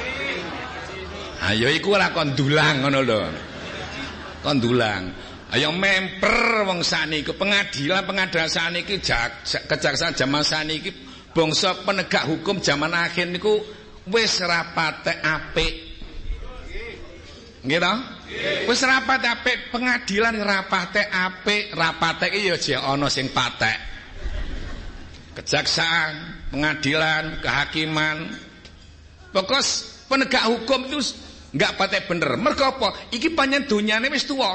Ayo iku ora kon dulang ngono lho. Kon dulang. Ayo memper wong saniki pengadilan pengadilan saniki kejaksaan zaman saniki bangsa penegak hukum zaman akhir niku wis rapate apik. Nggih to? Wis rapate apik, pengadilan rapate apik, rapate iki ya jek ana sing patek. Kejaksaan, pengadilan, kehakiman. Pokos penegak hukum itu Enggak patek bener. Mergo apa? Iki pancen donyane wis tuwa.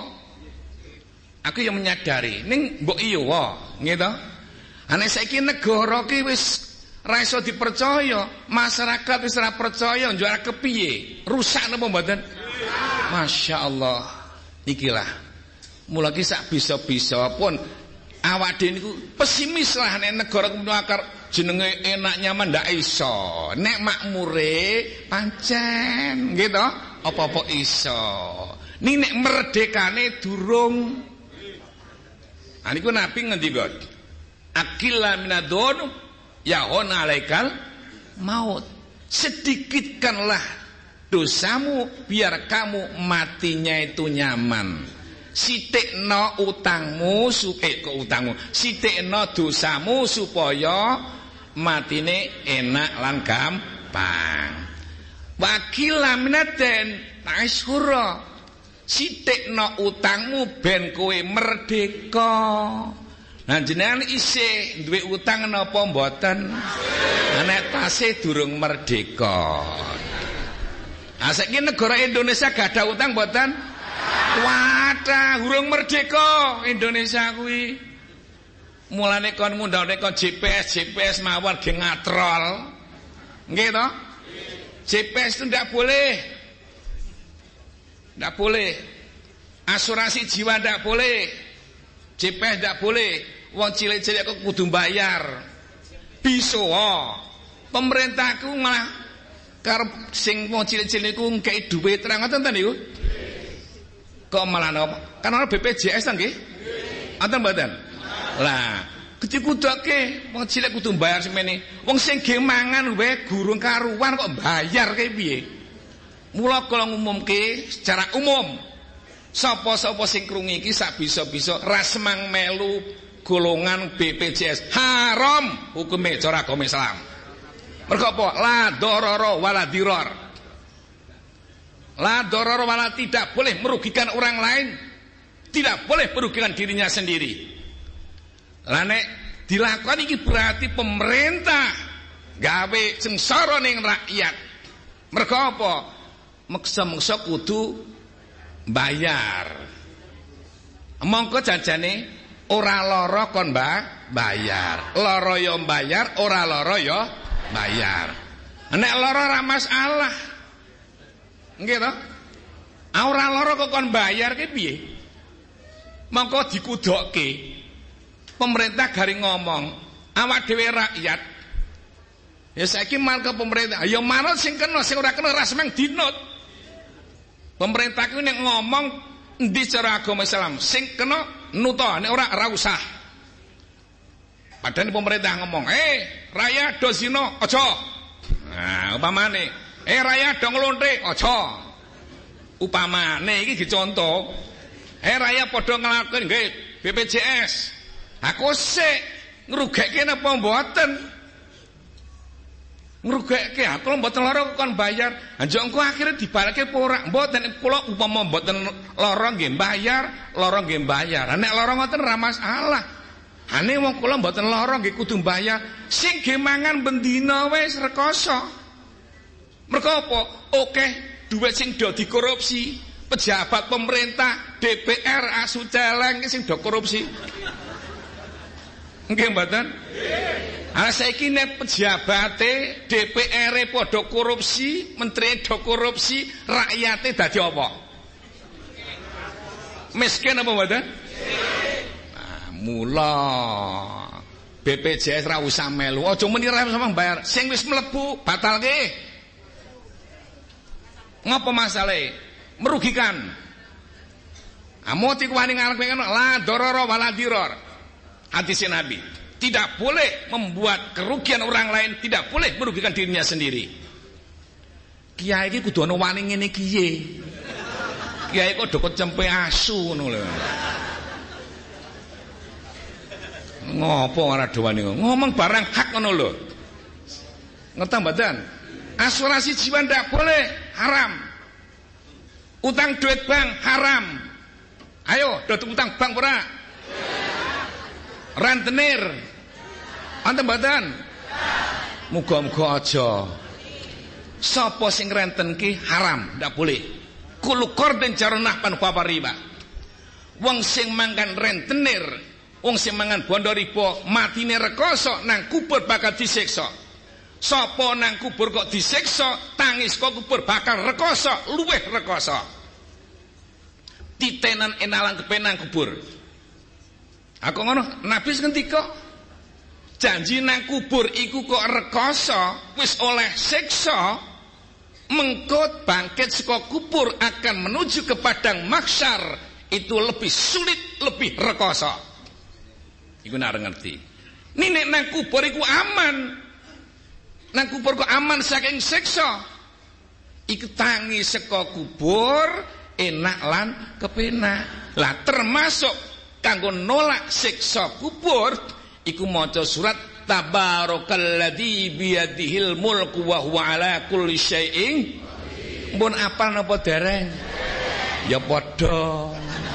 Aku yang menyadari ning mbok iya wae, nggih to? Ane saiki negara ki wis ra iso dipercaya, masyarakat wis ora percaya, njur kepiye? Rusak napa mboten? Masyaallah. Ikilah. Mula ki sak bisa-bisa pun awak dhewe niku pesimis lah nek negara kuwi jenenge enak nyaman ndak iso. Nek makmure pancen nggih to? Apa-apa iso. Ning nek merdekane durung. Ah niku Nabi ngendika, akilla minadun yahon alaikal maut. Sedikitkanlah dosamu biar kamu matinya itu nyaman. Sitikno utangmu suke ke utangmu. Sitikno dosamu supaya matine enak lan gampang. Wakila minaden taishura. Sitikno utangmu ben kowe merdeka. Nah jenengan isih duwe utang napa mboten? Nek tasih durung merdeka. Ah saiki negara Indonesia gak ada utang mboten? Wadah, urung merdeka Indonesia kuwi. Mulane kon ngundang kon J P S, J P S mawon ge ngatrol. Nggih to? J P S itu ndak boleh. Ndak boleh. Asuransi jiwa ndak boleh. J P S ndak boleh. Wong cilik-cilik kok kudu bayar. Bisa wae. Pemerintahku malah karep sing wong cilik-cilik ku ngkei dhuwit terang ngoten ta niku? Kok malah napa? Kan ana B P J S ta nggih? Ngoten mboten? Lah, dikudoke wong cilik kudu bayar semene. Wong sing ge mangan wae gurung karuan kok bayar kae piye? Mula kula ngumumke secara umum, sapa-sapa sing krungu iki sak bisa-bisa rasmang melu golongan B P J S. Haram hukume cara agama Islam. Mergo apa? La dororo wala diror. La dororo wala, tidak boleh merugikan orang lain, tidak boleh merugikan dirinya sendiri. Lah nek dilakukan iki berarti pemerintah gawe sengsara ning rakyat. Mergo apa? Meksa-meksa kudu bayar. Mongko jajane ora lara kon bayar. Lara ya bayar, ora lara ya bayar. Nek lara ora masalah. Nggih to? Ora lara kok kon bayar ki piye? Mongko dikudokke. Pemerintah garing ngomong, awak dhewe rakyat. Ya saiki marang pemerintah, ya manut sing kena, sing ora kena ras meng dinut. Pemerintah ku nek ngomong endi cara agama Islam, sing kena nuta, nek ora ora usah. Padahal pemerintah ngomong, "Eh, rakyat do zina, aja." Nah, upamane, "Eh, rakyat do nglonthik, aja." Upamane iki dicontoh. "Eh, rakyat padha nglakuin nggih B P J S." Aku sik ngrugekke napa mboten? Ngrugekke, aku mboten lara kon bayar. Anjok engko akhire dibalike apa ora? Mboten, kula upama mboten lara nggih bayar, lara nggih bayar. Nek lara ngoten ora masalah. Ane wong kula mboten lara nggih kudu bayar. Sing ge mangan bendina wis rekoso. Mergo apa? Oke, dhuwit sing do dikorupsi, pejabat pemerintah, D P R asu celeng sing do korupsi. Nggih mboten? Nggih. Ah saiki nek pejabate D P R-e padha korupsi, menteri do korupsi, rakyate dadi apa? Miskin apa mboten? Nggih. Nah, mula B P J S ra usah melu, aja muni ra usah bayar. Sing wis mlebu batalke. Ngapa masalahe? Merugikan. Amoti kuwani ngalek ngono, la dororo wala diror. Hadis Nabi, tidak boleh membuat kerugian orang lain, tidak boleh merugikan dirinya sendiri. Kiai iki kudu ana wani ngene kiye. Kiai kok do kecempe asu ngono lho. Ngopo ora do wani ngomong barang hak ngono lho. Ngerti mboten? Asuransi jiwa ndak boleh, haram. Utang duit bank haram. Ayo, do utang bank ora? Rentenir. Anten mboten? Muga-muga aja. Sapa sing ngrentenke haram, ndak boleh. Kullu qardin jarnah pan fa riba. Wong sing mangan rentenir, wong sing mangan bondo riba, matine rekoso nang kubur bakal disiksa. Sapa nang kubur kok disiksa, tangis kok kubur bakal rekoso, luweh rekoso. Titenan enalang kepenang kubur. Aku ngono, Nabi ngendika, janji nang kubur iku kok rekoso, wis oleh siksa, mengko bangkit saka kubur akan menuju ke padang mahsyar, itu lebih sulit, lebih rekoso. Iku nak ngerti. Nek nang kubur iku aman. Nang kubur kok aman saking siksa. Iku tangi saka kubur enak lan kepenak. Lah termasuk kanggo nolak siksa kubur iku maca surat Tabarakalladzi biyadihil mulku wa huwa ala kulli syai'in. Mbon apal napa dereng? Ya padha.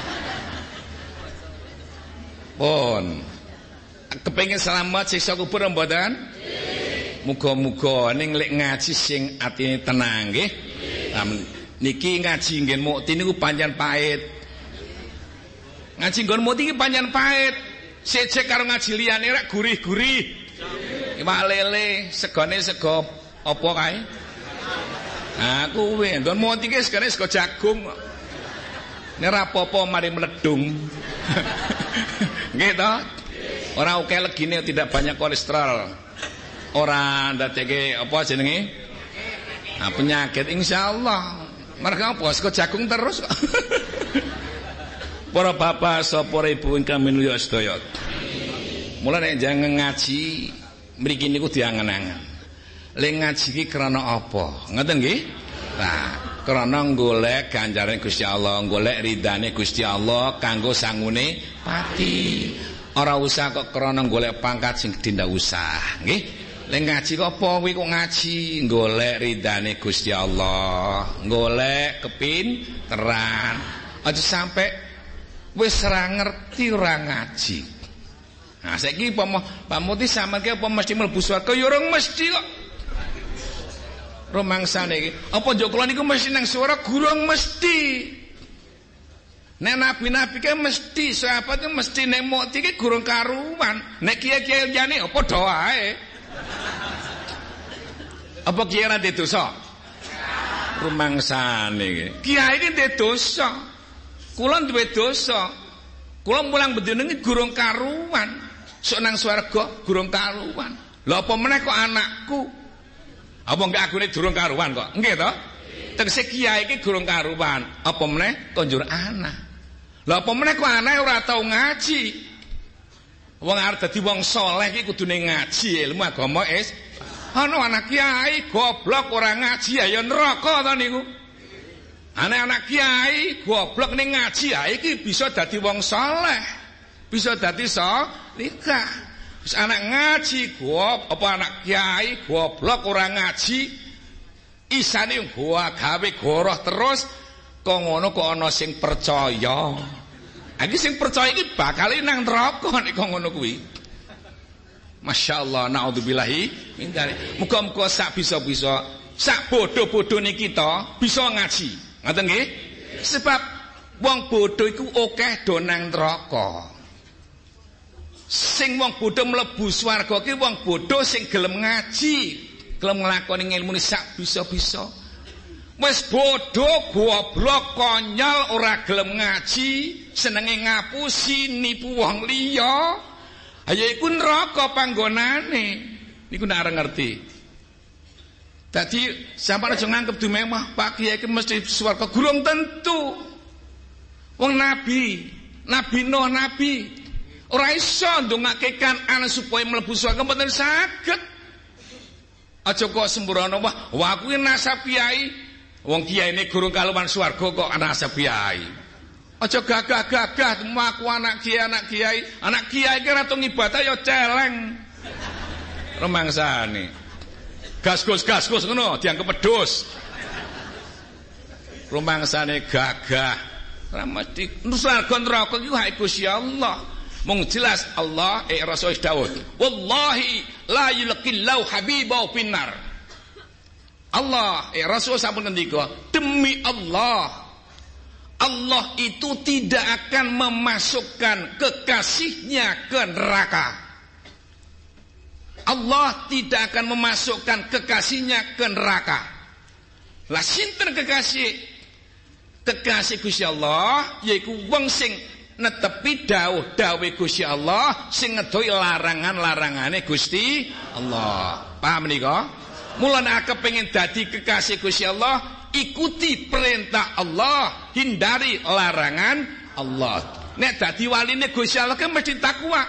Pun kepengin selamat siksa kubur mboten? Muga-muga ning lek ngaji sing atine tenang nggih. Niki ngaji ngen mukti niku pancen pahit. Ngaji nggon mukti iki pancen pahit. Sejek karo ngaji liyane rek gurih-gurih. Iwak lele, segone sego apa kae? Nah kuwi nggon mukti iki segone sego jagung. Nek ora apa-apa mari mledung. Nggih to? Ora oke legine, tidak banyak kolesterol. Ora ndadekke apa jenenge? Nah, penyakit insyaallah. Mereka apa? Sego jagung terus kok. Para bapak sapa ibu ingkang minulya sedaya. Mula nek jangan ngaji mriki niku diangen-angen. Lek ngaji iki krana apa? Ngoten nggih? Nah, krana golek ganjaran Gusti Allah, golek ridane Gusti Allah kanggo sangune pati. Ora usah kok krana golek pangkat sing gedhe ndak usah, nggih. Lek ngaji kok apa kuwi kok ngaji golek ridane Gusti Allah, golek kepinteran. Aja sampai wis ora ngerti ora ngaji. Nah saiki Pak Muti sampeyan apa mesti mlebu swarga ya ora mesti kok. Rumangsane iki, apa njuk kula niku mesti nang swarga gurung mesti. Nek nabi-nabi ke mesti, sahabat itu mesti, nek mukti ke gurung karuan. Nek kiai-kiai liyane apa do ae. Apa kiai ora ndek dosa? Rumangsane iki. Kiai iki ndek dosa. Kula duwe dosa. Kula mulang bendina iki gurung karuan. Sok nang swarga gurung karuan. Lha apa meneh kok anakku? Apa enggak akune durung karuan kok? Nggih to? Tegese kiai iki gurung karuan. Apa meneh konjur anak. Lha apa meneh kok anake ora tau ngaji. Wong arep dadi wong saleh iki kudune ngaji ilmu agama is. Ana anak kiai goblok ora ngaji ya neraka to niku. Anak-anak kiai goblok ning ngaji ya iki bisa dadi wong saleh. Bisa dadi salihah. Wis anak ngaji goblok apa anak kiai goblok ora ngaji isane gua gawe goroh terus kok ngono kok ana sing percaya. Iki sing percaya iki bakal nang neraka nek kok ngono kuwi. Masyaallah naudzubillahi min dzalik. Muga-muga sak bisa-bisa sak bodoh-bodhone kita bisa ngaji. Ngoten nggih? Sebab wong bodoh iku akeh do nang neraka. Sing wong bodoh mlebu swarga ki wong bodoh sing gelem ngaji, gelem nglakoni ilmune sak bisa-bisa. Wis bodoh, goblok, konyol ora gelem ngaji, senenge ngapusi, nipu wong liya. Ya iku neraka panggonane. Niku nek arep ngerti. Dadi sampeyan aja nganggep dumemah Pak Kiai iki mesti swarga, gurung tentu. Wong nabi, Nabi Nuh nabi ora iso ndongakekan anak supaya mlebu swarga mboten saged. Aja kok sembrono wah, wah kuwi nasab kiai. Wong kiyaine gurung kaluwan swarga kok nasab kiai. Aja gagah-gagah aku anak kiai, anak kiai. Anak kiai iki ora tau ibadah ya celeng. Rumangsane. Gas-gus-gas-gus ngono dianggep pedhus. Rumangsane gagah. Ora mesti swarga neraka iki wae Gusti Allah. Mung jelas Allah eh Rasul Daud. Wallahi la yulqillahu habibau finnar. Allah, eh Rasul sampun ngendika, demi Allah, Allah itu tidak akan memasukkan kekasihnya ke neraka. Allah tidak akan memasukkan kekasihnya ke neraka. Lah sinten kekasih? Kekasih Gusti Allah yaiku wong sing netepi dawuh-dawuh Gusti Allah, sing ngedohi larangan-larangane Gusti Allah. Paham nika? Mulane aku pengen dadi kekasih Gusti Allah, ikuti perintah Allah, hindari larangan Allah. Nek dadi waline Gusti Allah kan mesti takwa.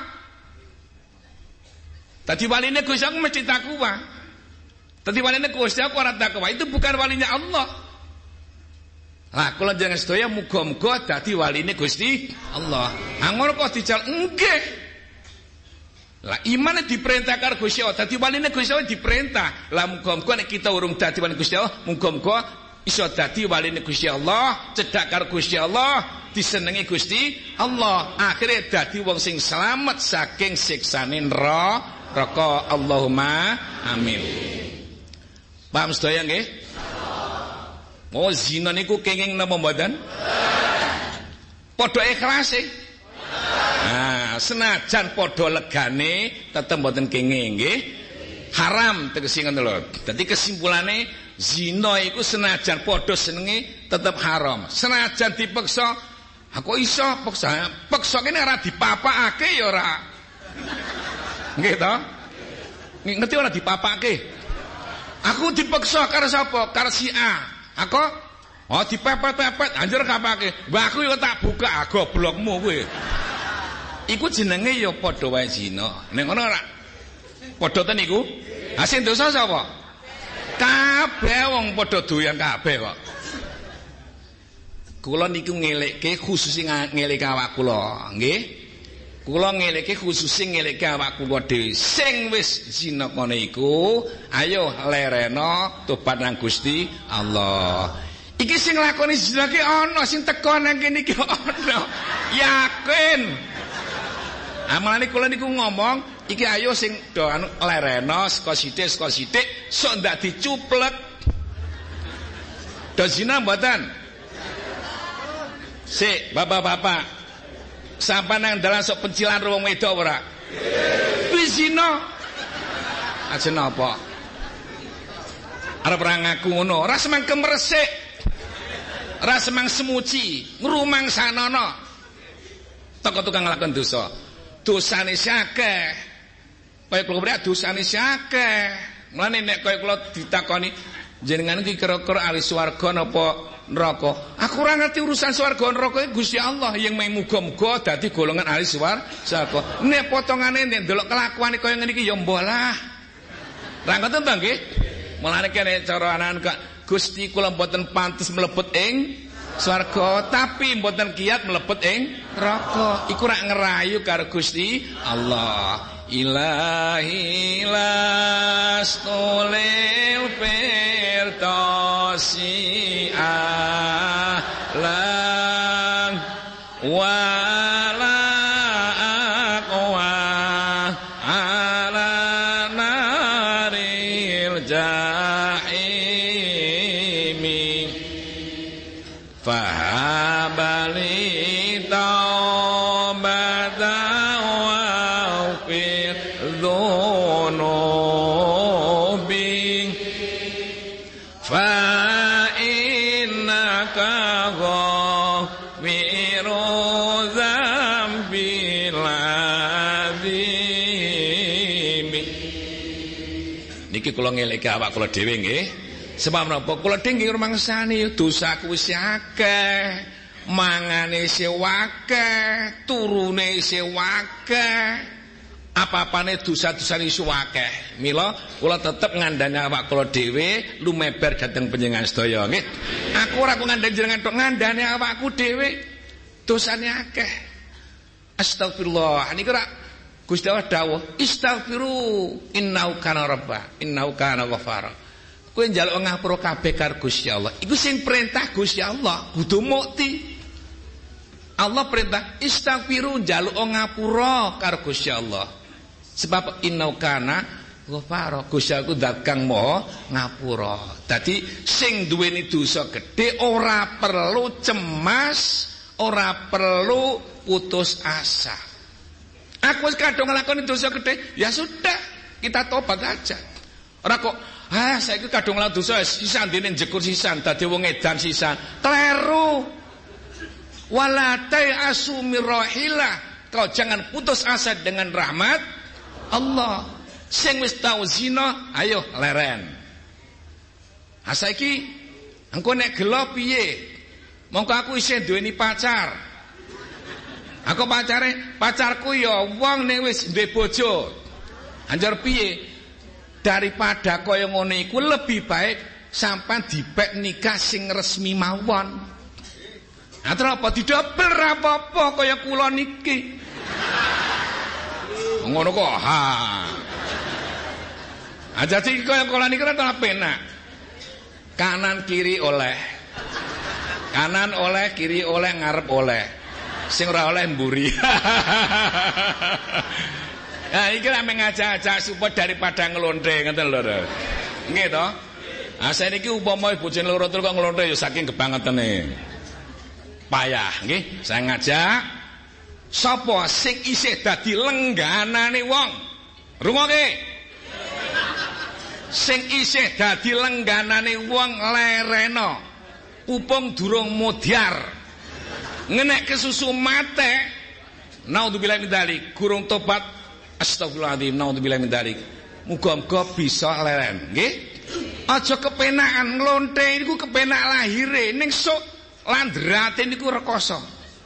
Dadi waline Gusti Allah mesti takwa. Dadi waline Gusti Allah ora takwa, itu bukan walinya Allah. Lah kula jangan sedaya muga-muga dadi waline Gusti Allah. Ha ngono kok dijal nggih. Lah iman diperintah karo Gusti Allah, dadi waline Gusti Allah diperintah. Lah muga-muga nek kita urung dadi waline Gusti Allah, muga-muga iso dadi waline Gusti Allah, cedhak karo Gusti Allah, disenengi Gusti Allah. Akhire dadi wong sing selamat saking siksane neraka. Allahumma amin. Paham sedaya nggih? Oh, zina niku kenging napa mboten? Padha ikhlas e. Nah, senajan padha legane tetep mboten kenging nggih. Haram tegese ngono lho. Dadi kesimpulane zina iku senajan padha senenge tetep haram. Senajan dipaksa, aku iso paksa. Paksa kene ora dipapakake ya ora. Nggih to? Ngerti ora dipapake? Aku dipaksa karo sapa? Karo si A. Aku oh dipepet-pepet anjir kapake. Mbah aku yo tak buka goblokmu kowe. Iku jenenge ya padha wae zina. Nek ngono ora padha ten iku. Ha sing dosa sapa? Kabeh wong padha doyan kabeh kok. Kula niku ngelekke khusus ngelekke awak kula, nggih. Kula ngelekke khusus ngelekke awak kula dhewe. Sing wis zina kono iku, ayo lerena tobat nang Gusti Allah. Iki sing lakoni zina ki ana, sing teko nang kene iki ana. Yakin. Amalane kula niku ngomong, iki ayo sing do anu lerena saka sithik saka sithik sok ndak dicuplek. Do zina mboten? Sik, bapak-bapak. Sampai nang dalan sok pencilan wong wedok ora? Wis zina. Aja napa? Arep ora ngaku ngono, ora semang kemresik. Ora semang semuci, ngrumang sanana. Toko tukang nglakon dosa. Dosane akeh. Kaya kula dosane akeh. Mulane nek kaya kula ditakoni jenengan iki kira-kira ahli swarga napa neraka? Aku ora ngerti urusan swarga neraka Gusti Allah yang muga-muga dadi golongan ahli swarga. Nek potongane nek ndelok kelakuane kaya ngene iki ya mbolah. Ra ngoten to nggih? Mulane kene cara anan kok Gusti kula mboten pantes mlebet ing swarga, tapi mboten kiat mlebet ing neraka. Iku rak ngerayu karo Gusti Allah. Ilahi lastulil firdosi alam wala aqwa ala naril jahimi fahabali taubata wa'fir dhunubi fa'innaka ghafiru dzambil adzimi. Niki kula ngeleke awak kula dhewe nggih. Sebab napa kula dhewe rumangsani dosaku wis akeh, mangane isih akeh, turune isih akeh, apa-apane dosa-dosane isih akeh. Mila kula tetep ngandhani awak kula dhewe lumeber dhateng panjenengan sedaya nggih. Aku ora kok ngandhani jenengan tok, ngandhani awakku dhewe dosane akeh. Astagfirullah. Niki ora Gusti Allah dawuh, "Istaghfiru innahu kana rabba, innahu kana ghafara." Kowe njaluk ngapura kabeh karo Gusti Allah. Iku sing perintah Gusti Allah, kudu mukti. Allah perintah istaghfiru njaluk ngapura karo Gusti Allah. Sebab innau kana ghafara. Gusti aku zat kang maha ngapura. Dadi sing duweni dosa gedhe ora perlu cemas, ora perlu putus asa. Aku wis kadung nglakoni dosa gedhe, ya sudah, kita tobat aja. Ora kok ah saiki kadung nglakoni dosa sisan dene njekur sisan dadi wong edan sisan. Kleru. Wala ta'asu mirahillah. Kau jangan putus asa dengan rahmat Allah. Sing wis tau zina, ayo leren. Ha saiki engko nek gelo piye? Mongko aku isih duweni pacar. Aku pacare, pacarku ya wong nek wis duwe bojo. Anjar piye? Daripada kaya ngono iku lebih baik sampean dipek nikah sing resmi mawon. Atra apa didobel ra apa-apa kaya kula niki. Ngono kok. Ha. Aja iki kaya kula niki ora penak. Kanan kiri oleh. Kanan oleh, kiri oleh, ngarep oleh. Sing ora oleh mburi. Nah, iki lak mengajak-ajak supaya daripada ngelonte ngoten lho. Nggih to? Ah saiki upama bojone loro kok ngelonte ya saking kebangetene. Payah nggih, saya ngajak sapa sing isih dadi lengganane wong. Rungokke. Sing isih dadi lengganane wong lerena. Pupung durung modyar. Ngenek kesusu mate. Naudzubillah min dzalik, kurung tobat. Astagfirullahaladzim, naudzubillah min dzalik. Muga-muga bisa leren, nggih. Aja kepenakan nglonte niku kepenak lahire ning sok landrate niku rekoso.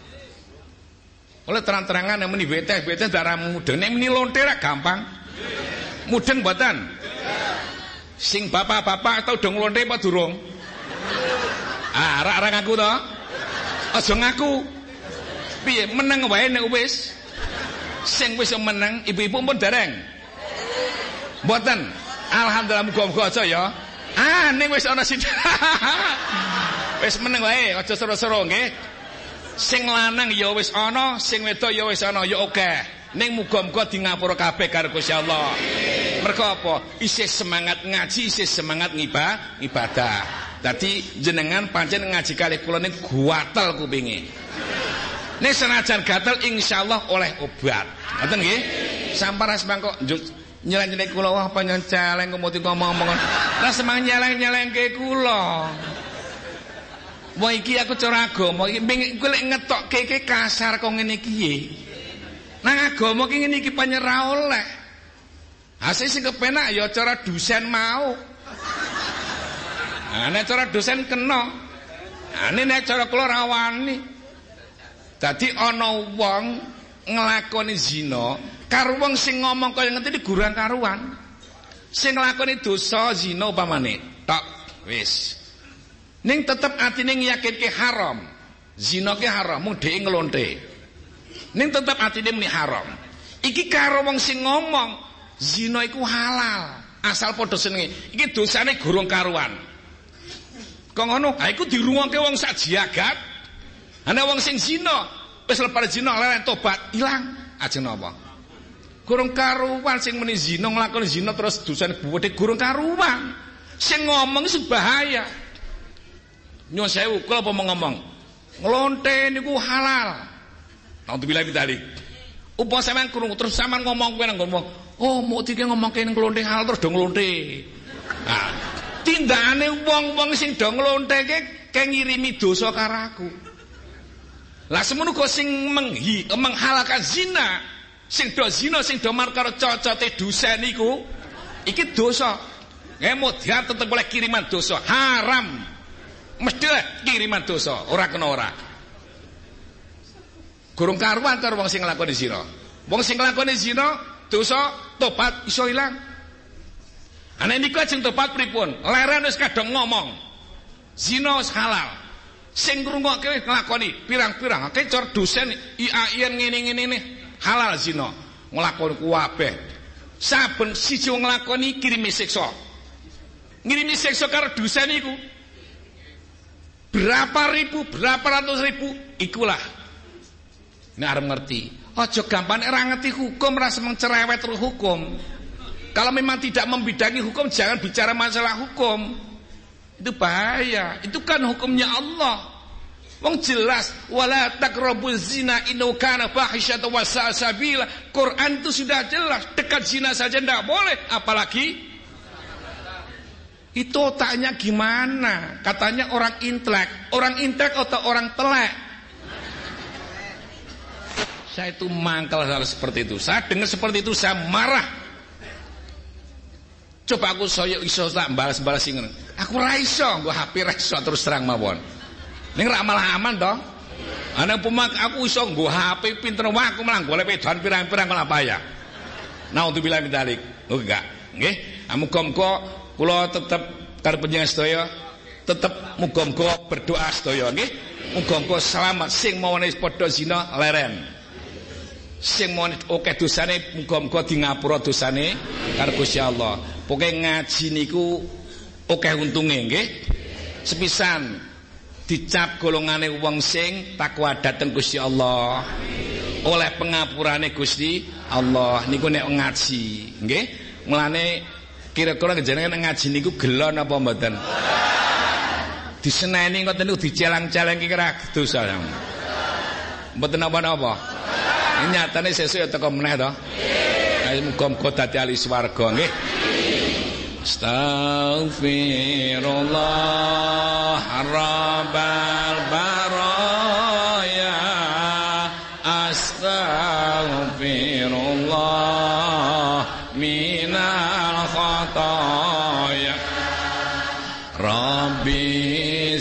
Oleh terang-terangan yang meni beteh-beteh darah mudeng nek meni lonte ra gampang. Mudeng mboten? Sing bapak-bapak tau dong lonte apa durung? Ah, rak-rak ngaku to? Aja ngaku. Piye meneng wae nek wis. Sing wis meneng ibu-ibu pun dereng. Mboten. Alhamdulillah muga-muga aja ya. Ah, ning wis ana sing wis meneng wae, aja sero-sero nggih. Sing lanang ya wis ana, sing wedok ya wis ana, ya oke. Ning muga-muga di ngapura kabeh karo Gusti Allah. Mergo apa? Isih semangat ngaji, isih semangat ngibah, ibadah. Dadi jenengan pancen ngaji kalih kula ning guatel kupinge. Nek senajan gatel insyaallah oleh obat. Ngoten nggih? Samparas mangko nyeleng-nyeleng kula wah apa nyenceleng kemoti ngomong-ngomong. Lah semang nyeleng-nyelengke kula. Wah iki aku cara agama iki kowe lek ngetokke iki kasar kok ngene iki piye. Nang agama ki ngene iki penyerah oleh. Hasil sing kepenak ya cara dosen mau. Nah nek cara dosen kena. Nah nek cara kula rawani. Dadi ana wong nglakoni zina karo wong sing ngomong kaya ngene iki guran karuan. Sing nglakoni dosa zina upamane, tok wis. Ning tetep atine yakinke haram. Zina ki haram, mung dhek nglonte. Ning tetep atine muni haram. Iki karo wong sing ngomong zina iku halal, asal padha senenge. Iki dosane gurung karuan. Kok ngono? Ha iku dirungokake wong sak jagat. Ana wong sing zina, wis lebar zina leren tobat, ilang. Ajeng napa? Gurung karuan sing meni zina nglakoni zina terus dosane buwede gurung karuan. Sing ngomong iku bahaya. Nyuwun sewu, kula apa ngomong? Nglonte niku halal. Naudzubillah min dzalik. Upama sampean krungu terus sampean ngomong kowe nang ngomong, "Oh, mau dike ngomongke ning nglonte halal terus do nglonte." Nah, tindakane wong-wong sing do nglonteke ke ngirimi dosa karo aku. Lah semono kok sing menghi, menghalalkan zina, sing do zina, sing do mar karo cocote dosen niku, iki dosa. Kemudian tetep oleh kiriman dosa, haram. Mesti lah kiriman dosa, ora kena ora. Gurung karuan karo wong sing nglakoni zina. Wong sing nglakoni zina, dosa tobat iso ilang. Ana niku ajeng tobat pripun? Leren wis kadung ngomong. Zina wis halal. Sing ngrungokke nglakoni pirang-pirang akeh cara dosen I A I N ngene-ngene halal zina. Nglakoni kabeh. Saben siji wong nglakoni kirimi siksa. Ngirimi siksa karo dosen iku. Berapa ribu, berapa ratus ribu, ikulah. Nek arep ngerti, aja gampang ora ngerti hukum, ora semeng cerewet terus hukum. Kalau memang tidak membidangi hukum, jangan bicara masalah hukum. Itu bahaya. Itu kan hukumnya Allah. Wong jelas, wala taqrabuz zina innahu kana fahisyatan wa sa'a sabila. Quran itu sudah jelas, dekat zina saja tidak boleh, apalagi itu otaknya gimana? Katanya orang intelek, orang intelek atau orang telek. Saya itu mangkal hal seperti itu. Saya dengar seperti itu saya marah. Coba aku soyo iso tak balas-balas sing ngono. Aku ra iso, nggo H P ra iso terus terang mawon. Ning ra malah aman to. Ana pemak aku iso nggo H P pinter wae aku malah golek wedan pirang-pirang kok apa ya. Naudzubillah min dzalik. Oh enggak, nggih. Muga-muga kula tetep karo panjenengan sedaya tetep muga-muga berdoa sedaya nggih. Muga-muga selamat sing mawane padha zina leren. Sing mawane akeh dosane muga-muga di ngapura dosane karo Gusti Allah. Pokoke ngaji niku akeh untunge nggih. Sepisan dicap golongane wong sing takwa dhateng Gusti Allah. Oleh pengapurane Gusti Allah niku nek ngaji, nggih. Mulane kira-kira jenengan ngaji niku gelon apa mboten? Diseneni ngoten niku dicelang-celeng kira dosa. Mboten napa-napa. Nyatane sesuk ya teko meneh to. Nggih. Muga-muga dadi ahli swarga nggih. Astaghfirullah Rabbal baraya. Astaghfirullah minal khataya. Rabbi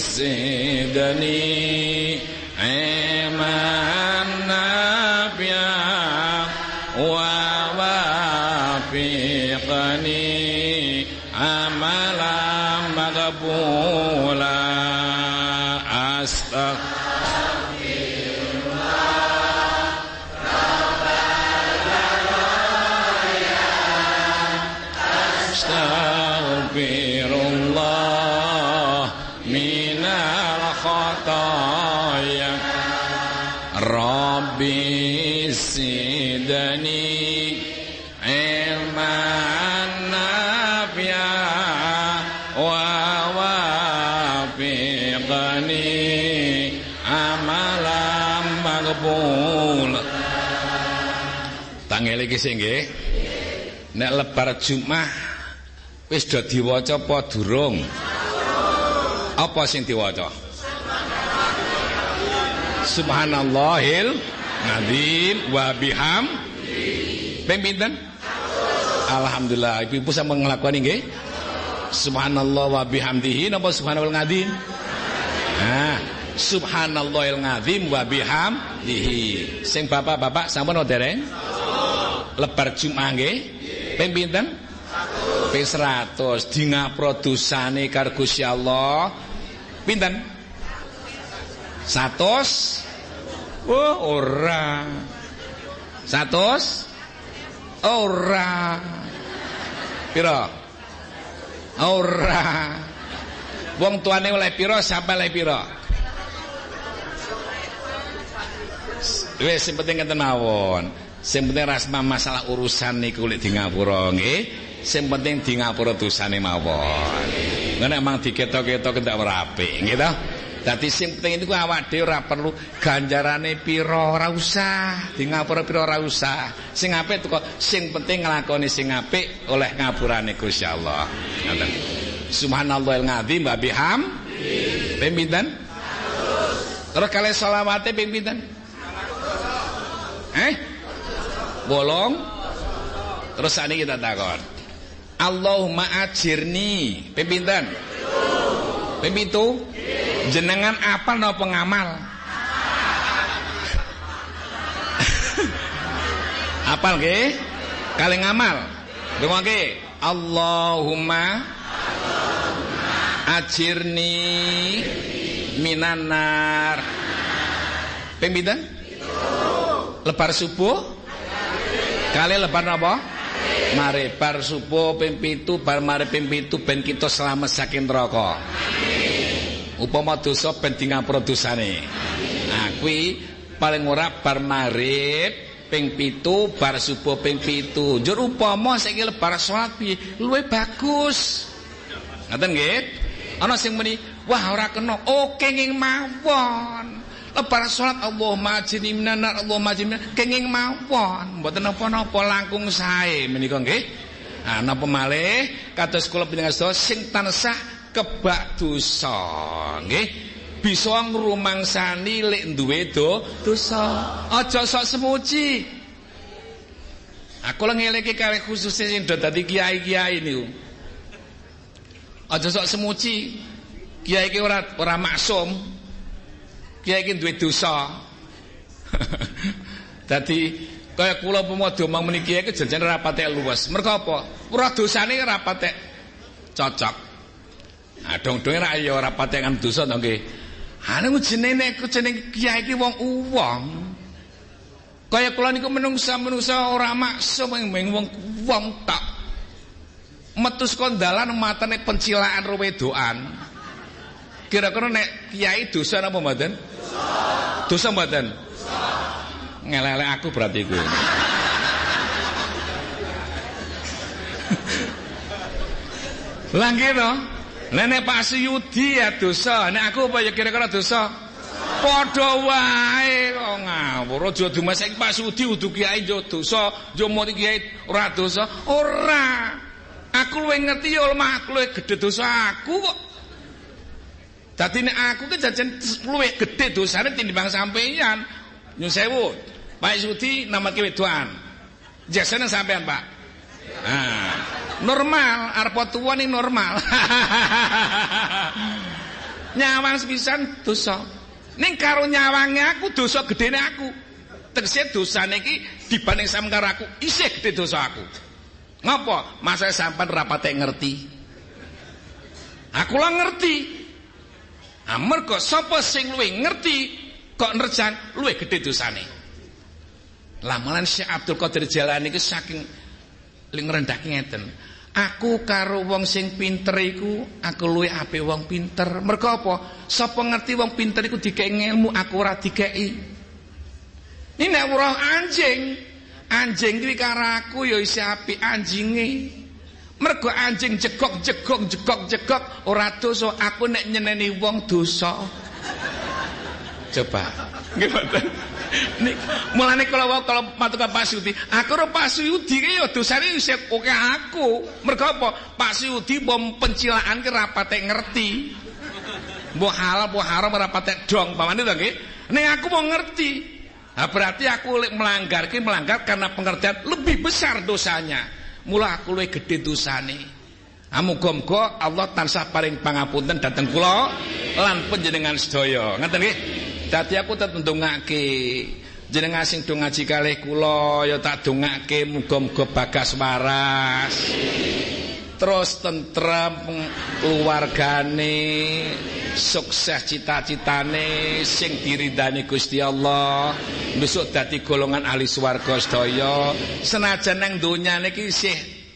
zidni ilman nafi'a wa wafiqni amalan maqbula. Astaghfirullah Rabbal baraya. Astaghfirullah minal khataya. Rabbi zidni ilman nafi'a wa wafiqni amalan maqbula. Tangel iki sing nggih. Nek lebar Jumat wis do diwaca apa durung? Apa sing diwaca? Subhanallahil azim wa bihamdihi. Ping pinten? Alhamdulillah. Ibu-ibu sampe nglakoni nggih? Subhanallah wa bihamdihi napa subhanallahil azim? Nah, subhanallahil azim wa bihamdihi. Sing bapak-bapak sampun dereng? Lebar Jumat nggih? Ping pinten? Ping seratus. Di ngapura dosane karo Gusti Allah. Pinten? Satus? Oh, ora. Satus? Ora. Pira? Ora. Wong tuane oleh pira sampe oleh pira? Wis sing penting ngeten mawon. Sing penting rasma masalah urusan niku lek di ngapura nggih. Sing penting di ngapura dosane mawon. Nek emang diketok-ketok ndak ora apik, nggih to? Dadi sing penting itu awak dhewe ora perlu ganjarane pira, ora usah. Di ngapura pira ora usah. Sing apik teko sing penting nglakoni sing apik oleh ngapurane Gusti Allah. Ngoten. Subhanallahil azim wa bihamdihi. Ping pinten? Terus kalih selawate ping pinten? Eh? Bolong. Terus sakniki kita takon. Allahumma ajirni. Ping pinten? Ping pitu. Jenengan apal napa ngamal? Apal nggih? Kalih ngamal. Dongoke. Allahumma ajirni minan nar. Ping pinten? Lebar subuh? Kalih lebar napa? Mari bar subuh ping pitu bar mari ping pitu ben kita selamat saking neraka. Upama dosa ben di ngapura dosane. Nah kuwi paling ora bar marib ping pitu bar subuh ping pitu. Njur upama saiki lebar salat piye? Luwih bagus. Ngoten nggih? Ana sing muni, wah ora kena. Oh kenging mawon. Lebar salat Allahumma ajini minan nar Allahumma ajini kenging mawon. Mboten napa-napa langkung sae menika nggih. Ah napa malih kados kula panjenengan sedaya sing tansah kebak dosa nggih. Bisa ngrumangsani lek duwe do dosa. Aja sok semuji. Aku lagi ngeleke kalih khususnya sing do dadi kiai-kiai niku. Aja sok semuji. Kiai iki ora ora maksum. Kiai iki duwe dosa. Dadi kaya kula pemodo omong meniki kiai iki jenenge ora patek luwes. Mergo apa? Ora dosane ora patek cocok. Nah dong-donge ra ya ora patek kan dosa to nggih. Ana jenenge ku jeneng kiai iki wong uwong. Kaya kula niku menungsa-menungsa ora maksum ming wong wong tak. Metu saka dalan matane pencilaan ro wedokan. Kira-kira nek kiai dosa napa mboten? Dosa. Dosa mboten? Dosa. Ngelelek aku berarti kuwi. Lah nggih to? Nek Pak Suyudi ya dosa, nek aku apa ya kira-kira dosa? Padha wae kok ngawur aja dimaseki Pak Suyudi udu kiai yo dosa, yo mati kiai ora dosa. Ora. Aku luwih ngerti yo mah luwih gedhe dosa aku kok. Dadi nek aku ki jajan luwih gedhe dosane tinimbang sampeyan. Nyun sewu. Pak Suyudi namake wedoan. Jasane sampean, Pak. Nah, normal, arep tuwa ni normal. Nyawang sepisan dosa. Ning karo nyawange aku dosa gedene aku. Tegese dosane iki dibanding sam karo aku isih gedhe dosa aku. Ngapa? Masa sampean ora patek ngerti. Aku lah ngerti. Ah mergo sapa sing luwih ngerti kok nerjan luwih gedhe dosane. Lamalan Syekh Abdul Qadir Jailani iki saking ling rendhake ngeten. Aku karo wong sing pinter iku aku luwih apik wong pinter. Mergo apa? Sapa ngerti wong pinter iku dikeki ilmu, aku ora dikeki. Ini nek weruh anjing, anjing kuwi karo aku ya isih apik anjinge. Mergo anjing jegok-jegok jegok-jegok ora dosa, aku nek nyeneni wong dosa. Coba. Nggih mboten. Nek mulane kalau kalau matur Pak Suyudi, aku karo Pak Suyudi ki ya dosane isih oke aku. Mergo apa? Pak Suyudi mbok pencilaan ki ra patek ngerti. Mbok halal mbok haram ora patek dong, pamane to nggih. Ning aku mau ngerti. Nah, berarti aku lek melanggar ki melanggar karena pengertian lebih besar dosanya. Mula aku luwih gedhe dosane. Ah muga-muga Allah tansah paring pangapunten dhateng kula lan panjenengan sedaya. Ngoten nggih. Dadi aku tetep ndongake jenengan sing do ngaji kalih kula ya tak dongake muga-muga bagas waras. Terus tentrem keluargane, sukses cita-citane sing diridani Gusti Allah, besok dadi golongan ahli swarga sedaya. Senajan nang donya niki isih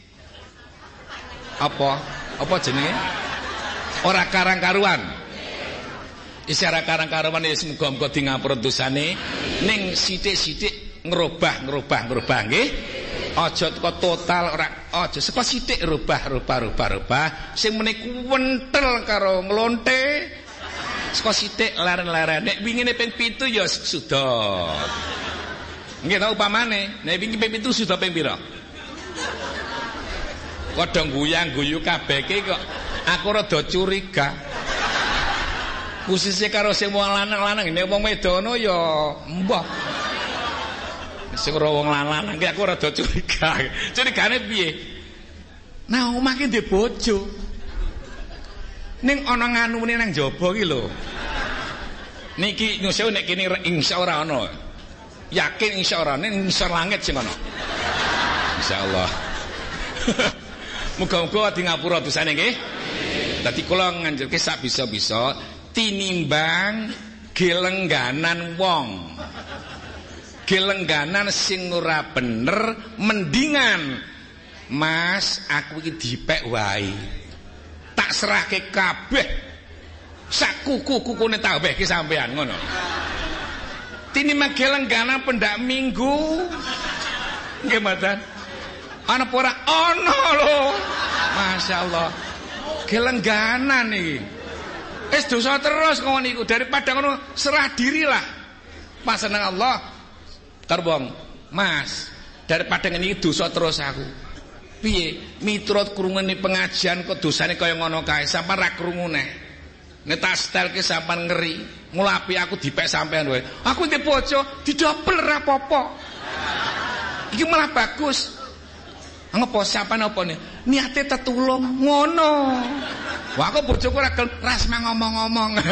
apa? Apa jenenge? Ora karang-karuan. Isara karang-karuan ya muga-muga di ngapura dosane ning sithik-sithik ngerubah-ngerubah ngerubah nggih. Aja teko total ora aja saka sithik rubah-rubah-rubah-rubah sing meniku wentel karo nglonte saka sithik leren-leren nek wingine ping pitu ya sudah. Nggih ta upamane nek wingi ping pitu sudah ping pira? Kodho guyang-guyu kabeh ki kok aku rada curiga. Khususnya karo sing wong lanang-lanang nek wong wedono ya mbah. Sing ora wong lanang iki aku rada curiga. Curigane piye? Nah, omah ki ndek bojo. Ning ana nganune nang jaba ki lho. Niki nyusul nek kene insya ora ana. Yakin insya ora ning ngisor langit sing ana. Insyaallah. Muga-muga di ngapura dosane nggih. Dadi kula nganjurke sak bisa-bisa tinimbang gelengganan wong. Gelengganan sing ora bener mendingan Mas aku iki dipek wae. Tak serahke kabeh sak kuku-kukune tak wehke sampean ngono. Tinimbang gelengganan pendak minggu. Nggih mboten. Ana apa ora? Ana lho. Masyaallah. Gelengganan iki. Wis dosa terus ngono niku daripada ngono serah dirilah. Pas seneng Allah. Karo wong, Mas, daripada ngene iki dosa terus aku. Piye? Miturut krungune pengajian kok dosane kaya ngono kae, sampean ra krungu neh. Nek tak setelke sampean ngeri, ngulapi aku dipek sampean wae. Aku ndek bojo didobel ra apa-apa. Iki malah bagus. Ngopo sampean apa nih? Niate tetulung ngono. Wah aku bojoku ora gelem ras ngomong-ngomong.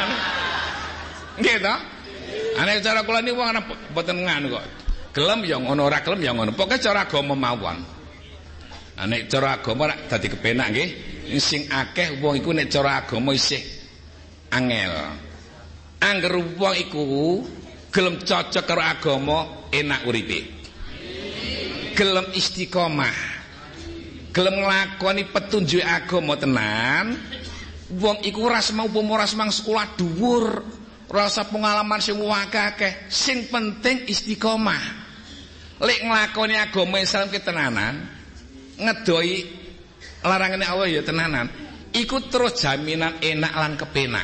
Nggih to? Ana cara kula niku wong ana mboten nganu kok. Gelem ya ngono, ora gelem ya ngono. Pokoke cara agama mawon. Nek cara agama ora dadi kepenak nggih. Sing akeh wong iku nek cara agama isih angel. Angger wong iku gelem cocok karo agama enak uripe. Gelem istiqomah. Gelem nglakoni petunjuk agama tenan. Wong iku ora semau upama ora semang sekolah dhuwur, ora usah pengalaman sing akeh, sing penting istiqomah. Lek nglakoni agama Islam ki tenanan, ngedoi larangane Allah ya tenanan, iku terus jaminan enak lan kepenak.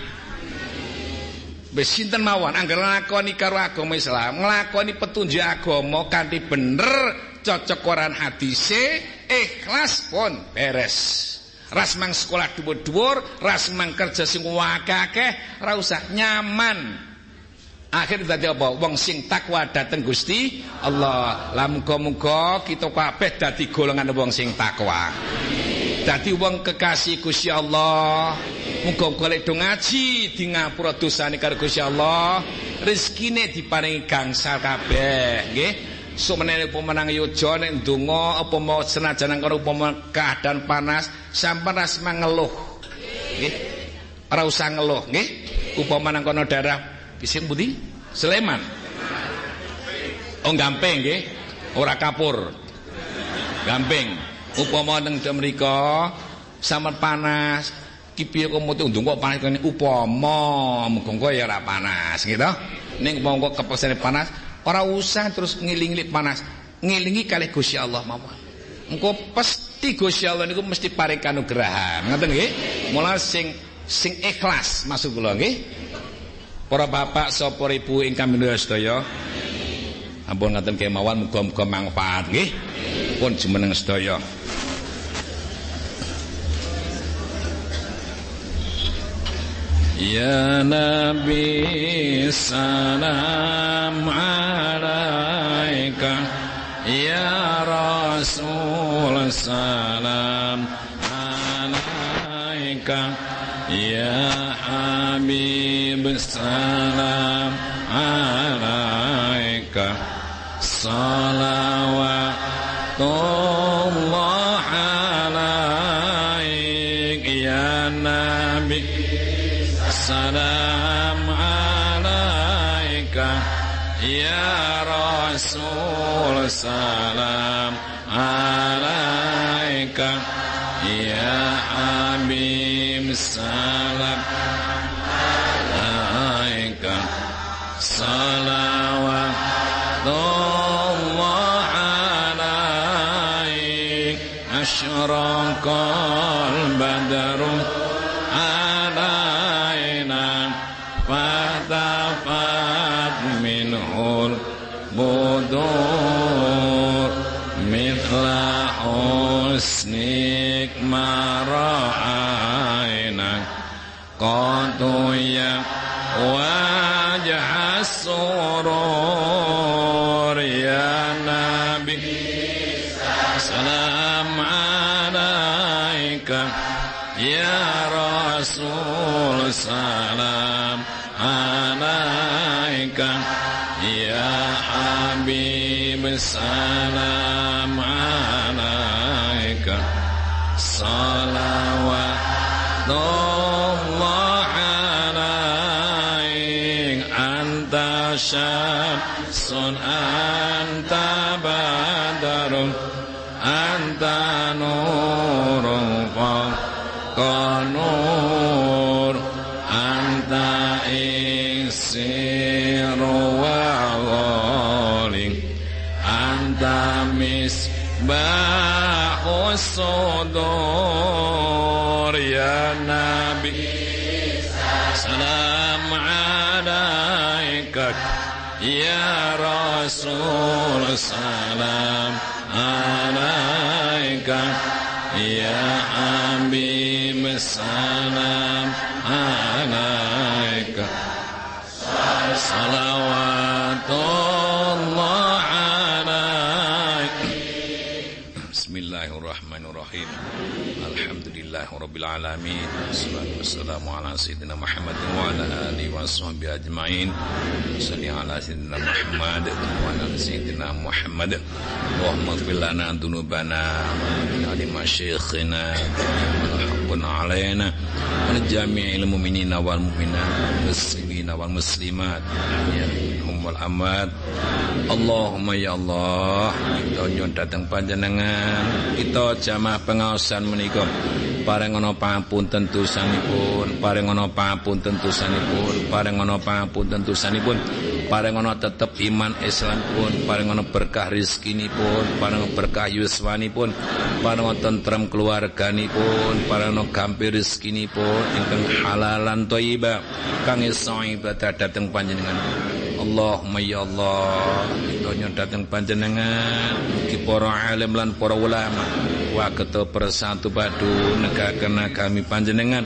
Wis sinten mawon angger nglakoni karo agama Islam, nglakoni petunjuk agama kanthi bener, cocok Quran hadise, ikhlas pun beres. Ras mang sekolah dhuwur-dhuwur, ras mang kerja sing akeh, ora usah nyaman. Akhir dadi apa? Wong sing takwa dhateng Gusti Allah. Lah muga-muga kita kabeh dadi golongan wong sing takwa. Dadi wong kekasih Gusti Allah. Muga-muga lek do ngaji di ngapura dosane karo Gusti Allah, rezekine diparingi gangsal kabeh, nggih. Sumenene pemenang yoja nek ndonga apa mau senajan karo upama keadaan panas sampeyan ras mangeluh nggih ora usah ngeluh nggih upama nang kono daerah bising pundi Sleman oh gamping nggih ora kapur gamping upama nang mriko sampeyan panas ki piye kok mutu ndonga panas kene upama muga-muga ya ora panas gitu ning upama kok kepesane panas ora usah terus ngiling-iling panas. Ngilingi kalih Gusti Allah mawon. Engko pasti Gusti Allah niku mesti paring kanugrahan. Ngoten nggih? Mula sing sing ikhlas masuk kula nggih. Para bapak sapa ibu ingkang minulya sedaya. Ampun ngoten kemawon muga-muga manfaat nggih. Pun jumeneng sedaya. Ya Nabi salam alaika, Ya Rasul salam alaika, Ya Habib salam alaika, salawatullah alaik, Ya Nabi salam alaika, Ya Rasul salam alaika, Ya Habib salam alaika, salawatullah alaik, asyraqal badru fatafat minhul budur mithla husnik mara'ainak qatu ya wajah surur, Ya Nabi salam alaika, Ya Rasul salam alaika, Ya Habib salam alaika, salawatullah alaik, anta syamsun anta badarun anta nurun fawqa nur, anta iksiru wa anta misbahus sudur ya nabi salam alaika ya rasul salam alaika ya habib salam alaika salawatullah alaika. Bismillahirrahmanirrahim. Alhamdulillahirabbil alamin. Wassalatu wassalamu ala sayyidina Muhammadin wa ala alihi washabbihi ajmain. Shalli ala sayyidina Muhammad wa ala sayyidina Muhammad. Allahumma ighfir lana dzunubana wa li masyayikhina wa haqqan alaina wa jami'il mu'minina wal mu'minat muslimina wal muslimat ya minhum wal amwat. Allahumma ya Allah, kita nyuwun dhateng panjenengan, kita jamaah pengaosan menika parengono pangapunten dosanipun, parengono pangapunten dosanipun, parengono pangapunten dosanipun, parengono tetep iman Islam pun, parengono berkah rezekinipun, parengono berkah yuswanipun, parengono tentrem keluarganipun, parengono gampir rezekinipun ingkang halalan thayyibah kang isa ibadah dhateng panjenengan. Allahumma ya Allah, kita nyuwun dhateng panjenengan mugi para alim lan para ulama waget persatu padu negaken agami panjenengan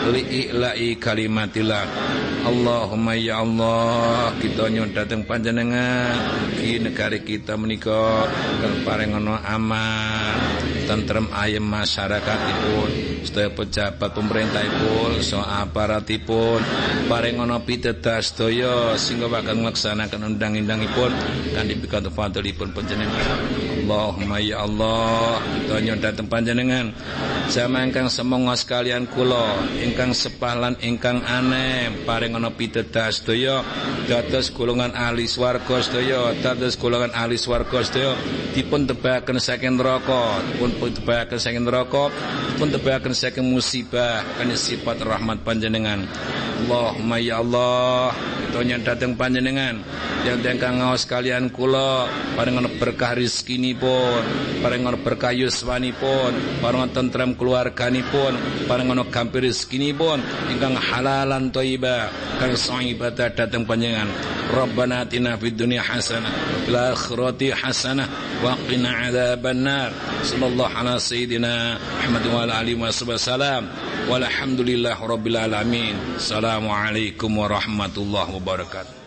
li ilahi kalimatillah. Allahumma ya Allah, kita nyuwun dhateng panjenengan mugi negari kita menika kang parengono aman tentrem ayem masyarakatipun, sedaya pejabat pemerintahipun, so aparatipun parengono pitedas sedaya sehingga bakal melaksanakan undang-undangipun kanthi pikantuk fadlipun panjenengan. Allahumma ya Allah, kita nyuwun dhateng panjenengan jamaah ingkang semoga sekalian kula ingkang sepah lan ingkang aneh parengono pitedas sedaya dados golongan ahli swarga sedaya, dados golongan ahli swarga sedaya dipun tebahaken saking neraka, dipun tebahaken saking neraka, dipun tebahaken saking musibah kan sifat rahmat panjenengan. Allahumma ya Allah, kita nyuwun dhateng panjenengan yang ingkang ngaos kalian kula parengono berkah rezekinipun, parengono berkah yuswanipun, parengono tentrem keluarganipun, parengono gampir rezekinipun ingkang halalan thayyibah kang ibadah dhateng panjenengan. Rabbana atina fid dunya hasanah wa fil akhirati hasanah wa qina adzabannar. Sallallahu ala sayyidina Muhammad wa ala alihi wasallam. Walhamdulillahirabbil alamin. Assalamualaikum warahmatullahi wabarakatuh.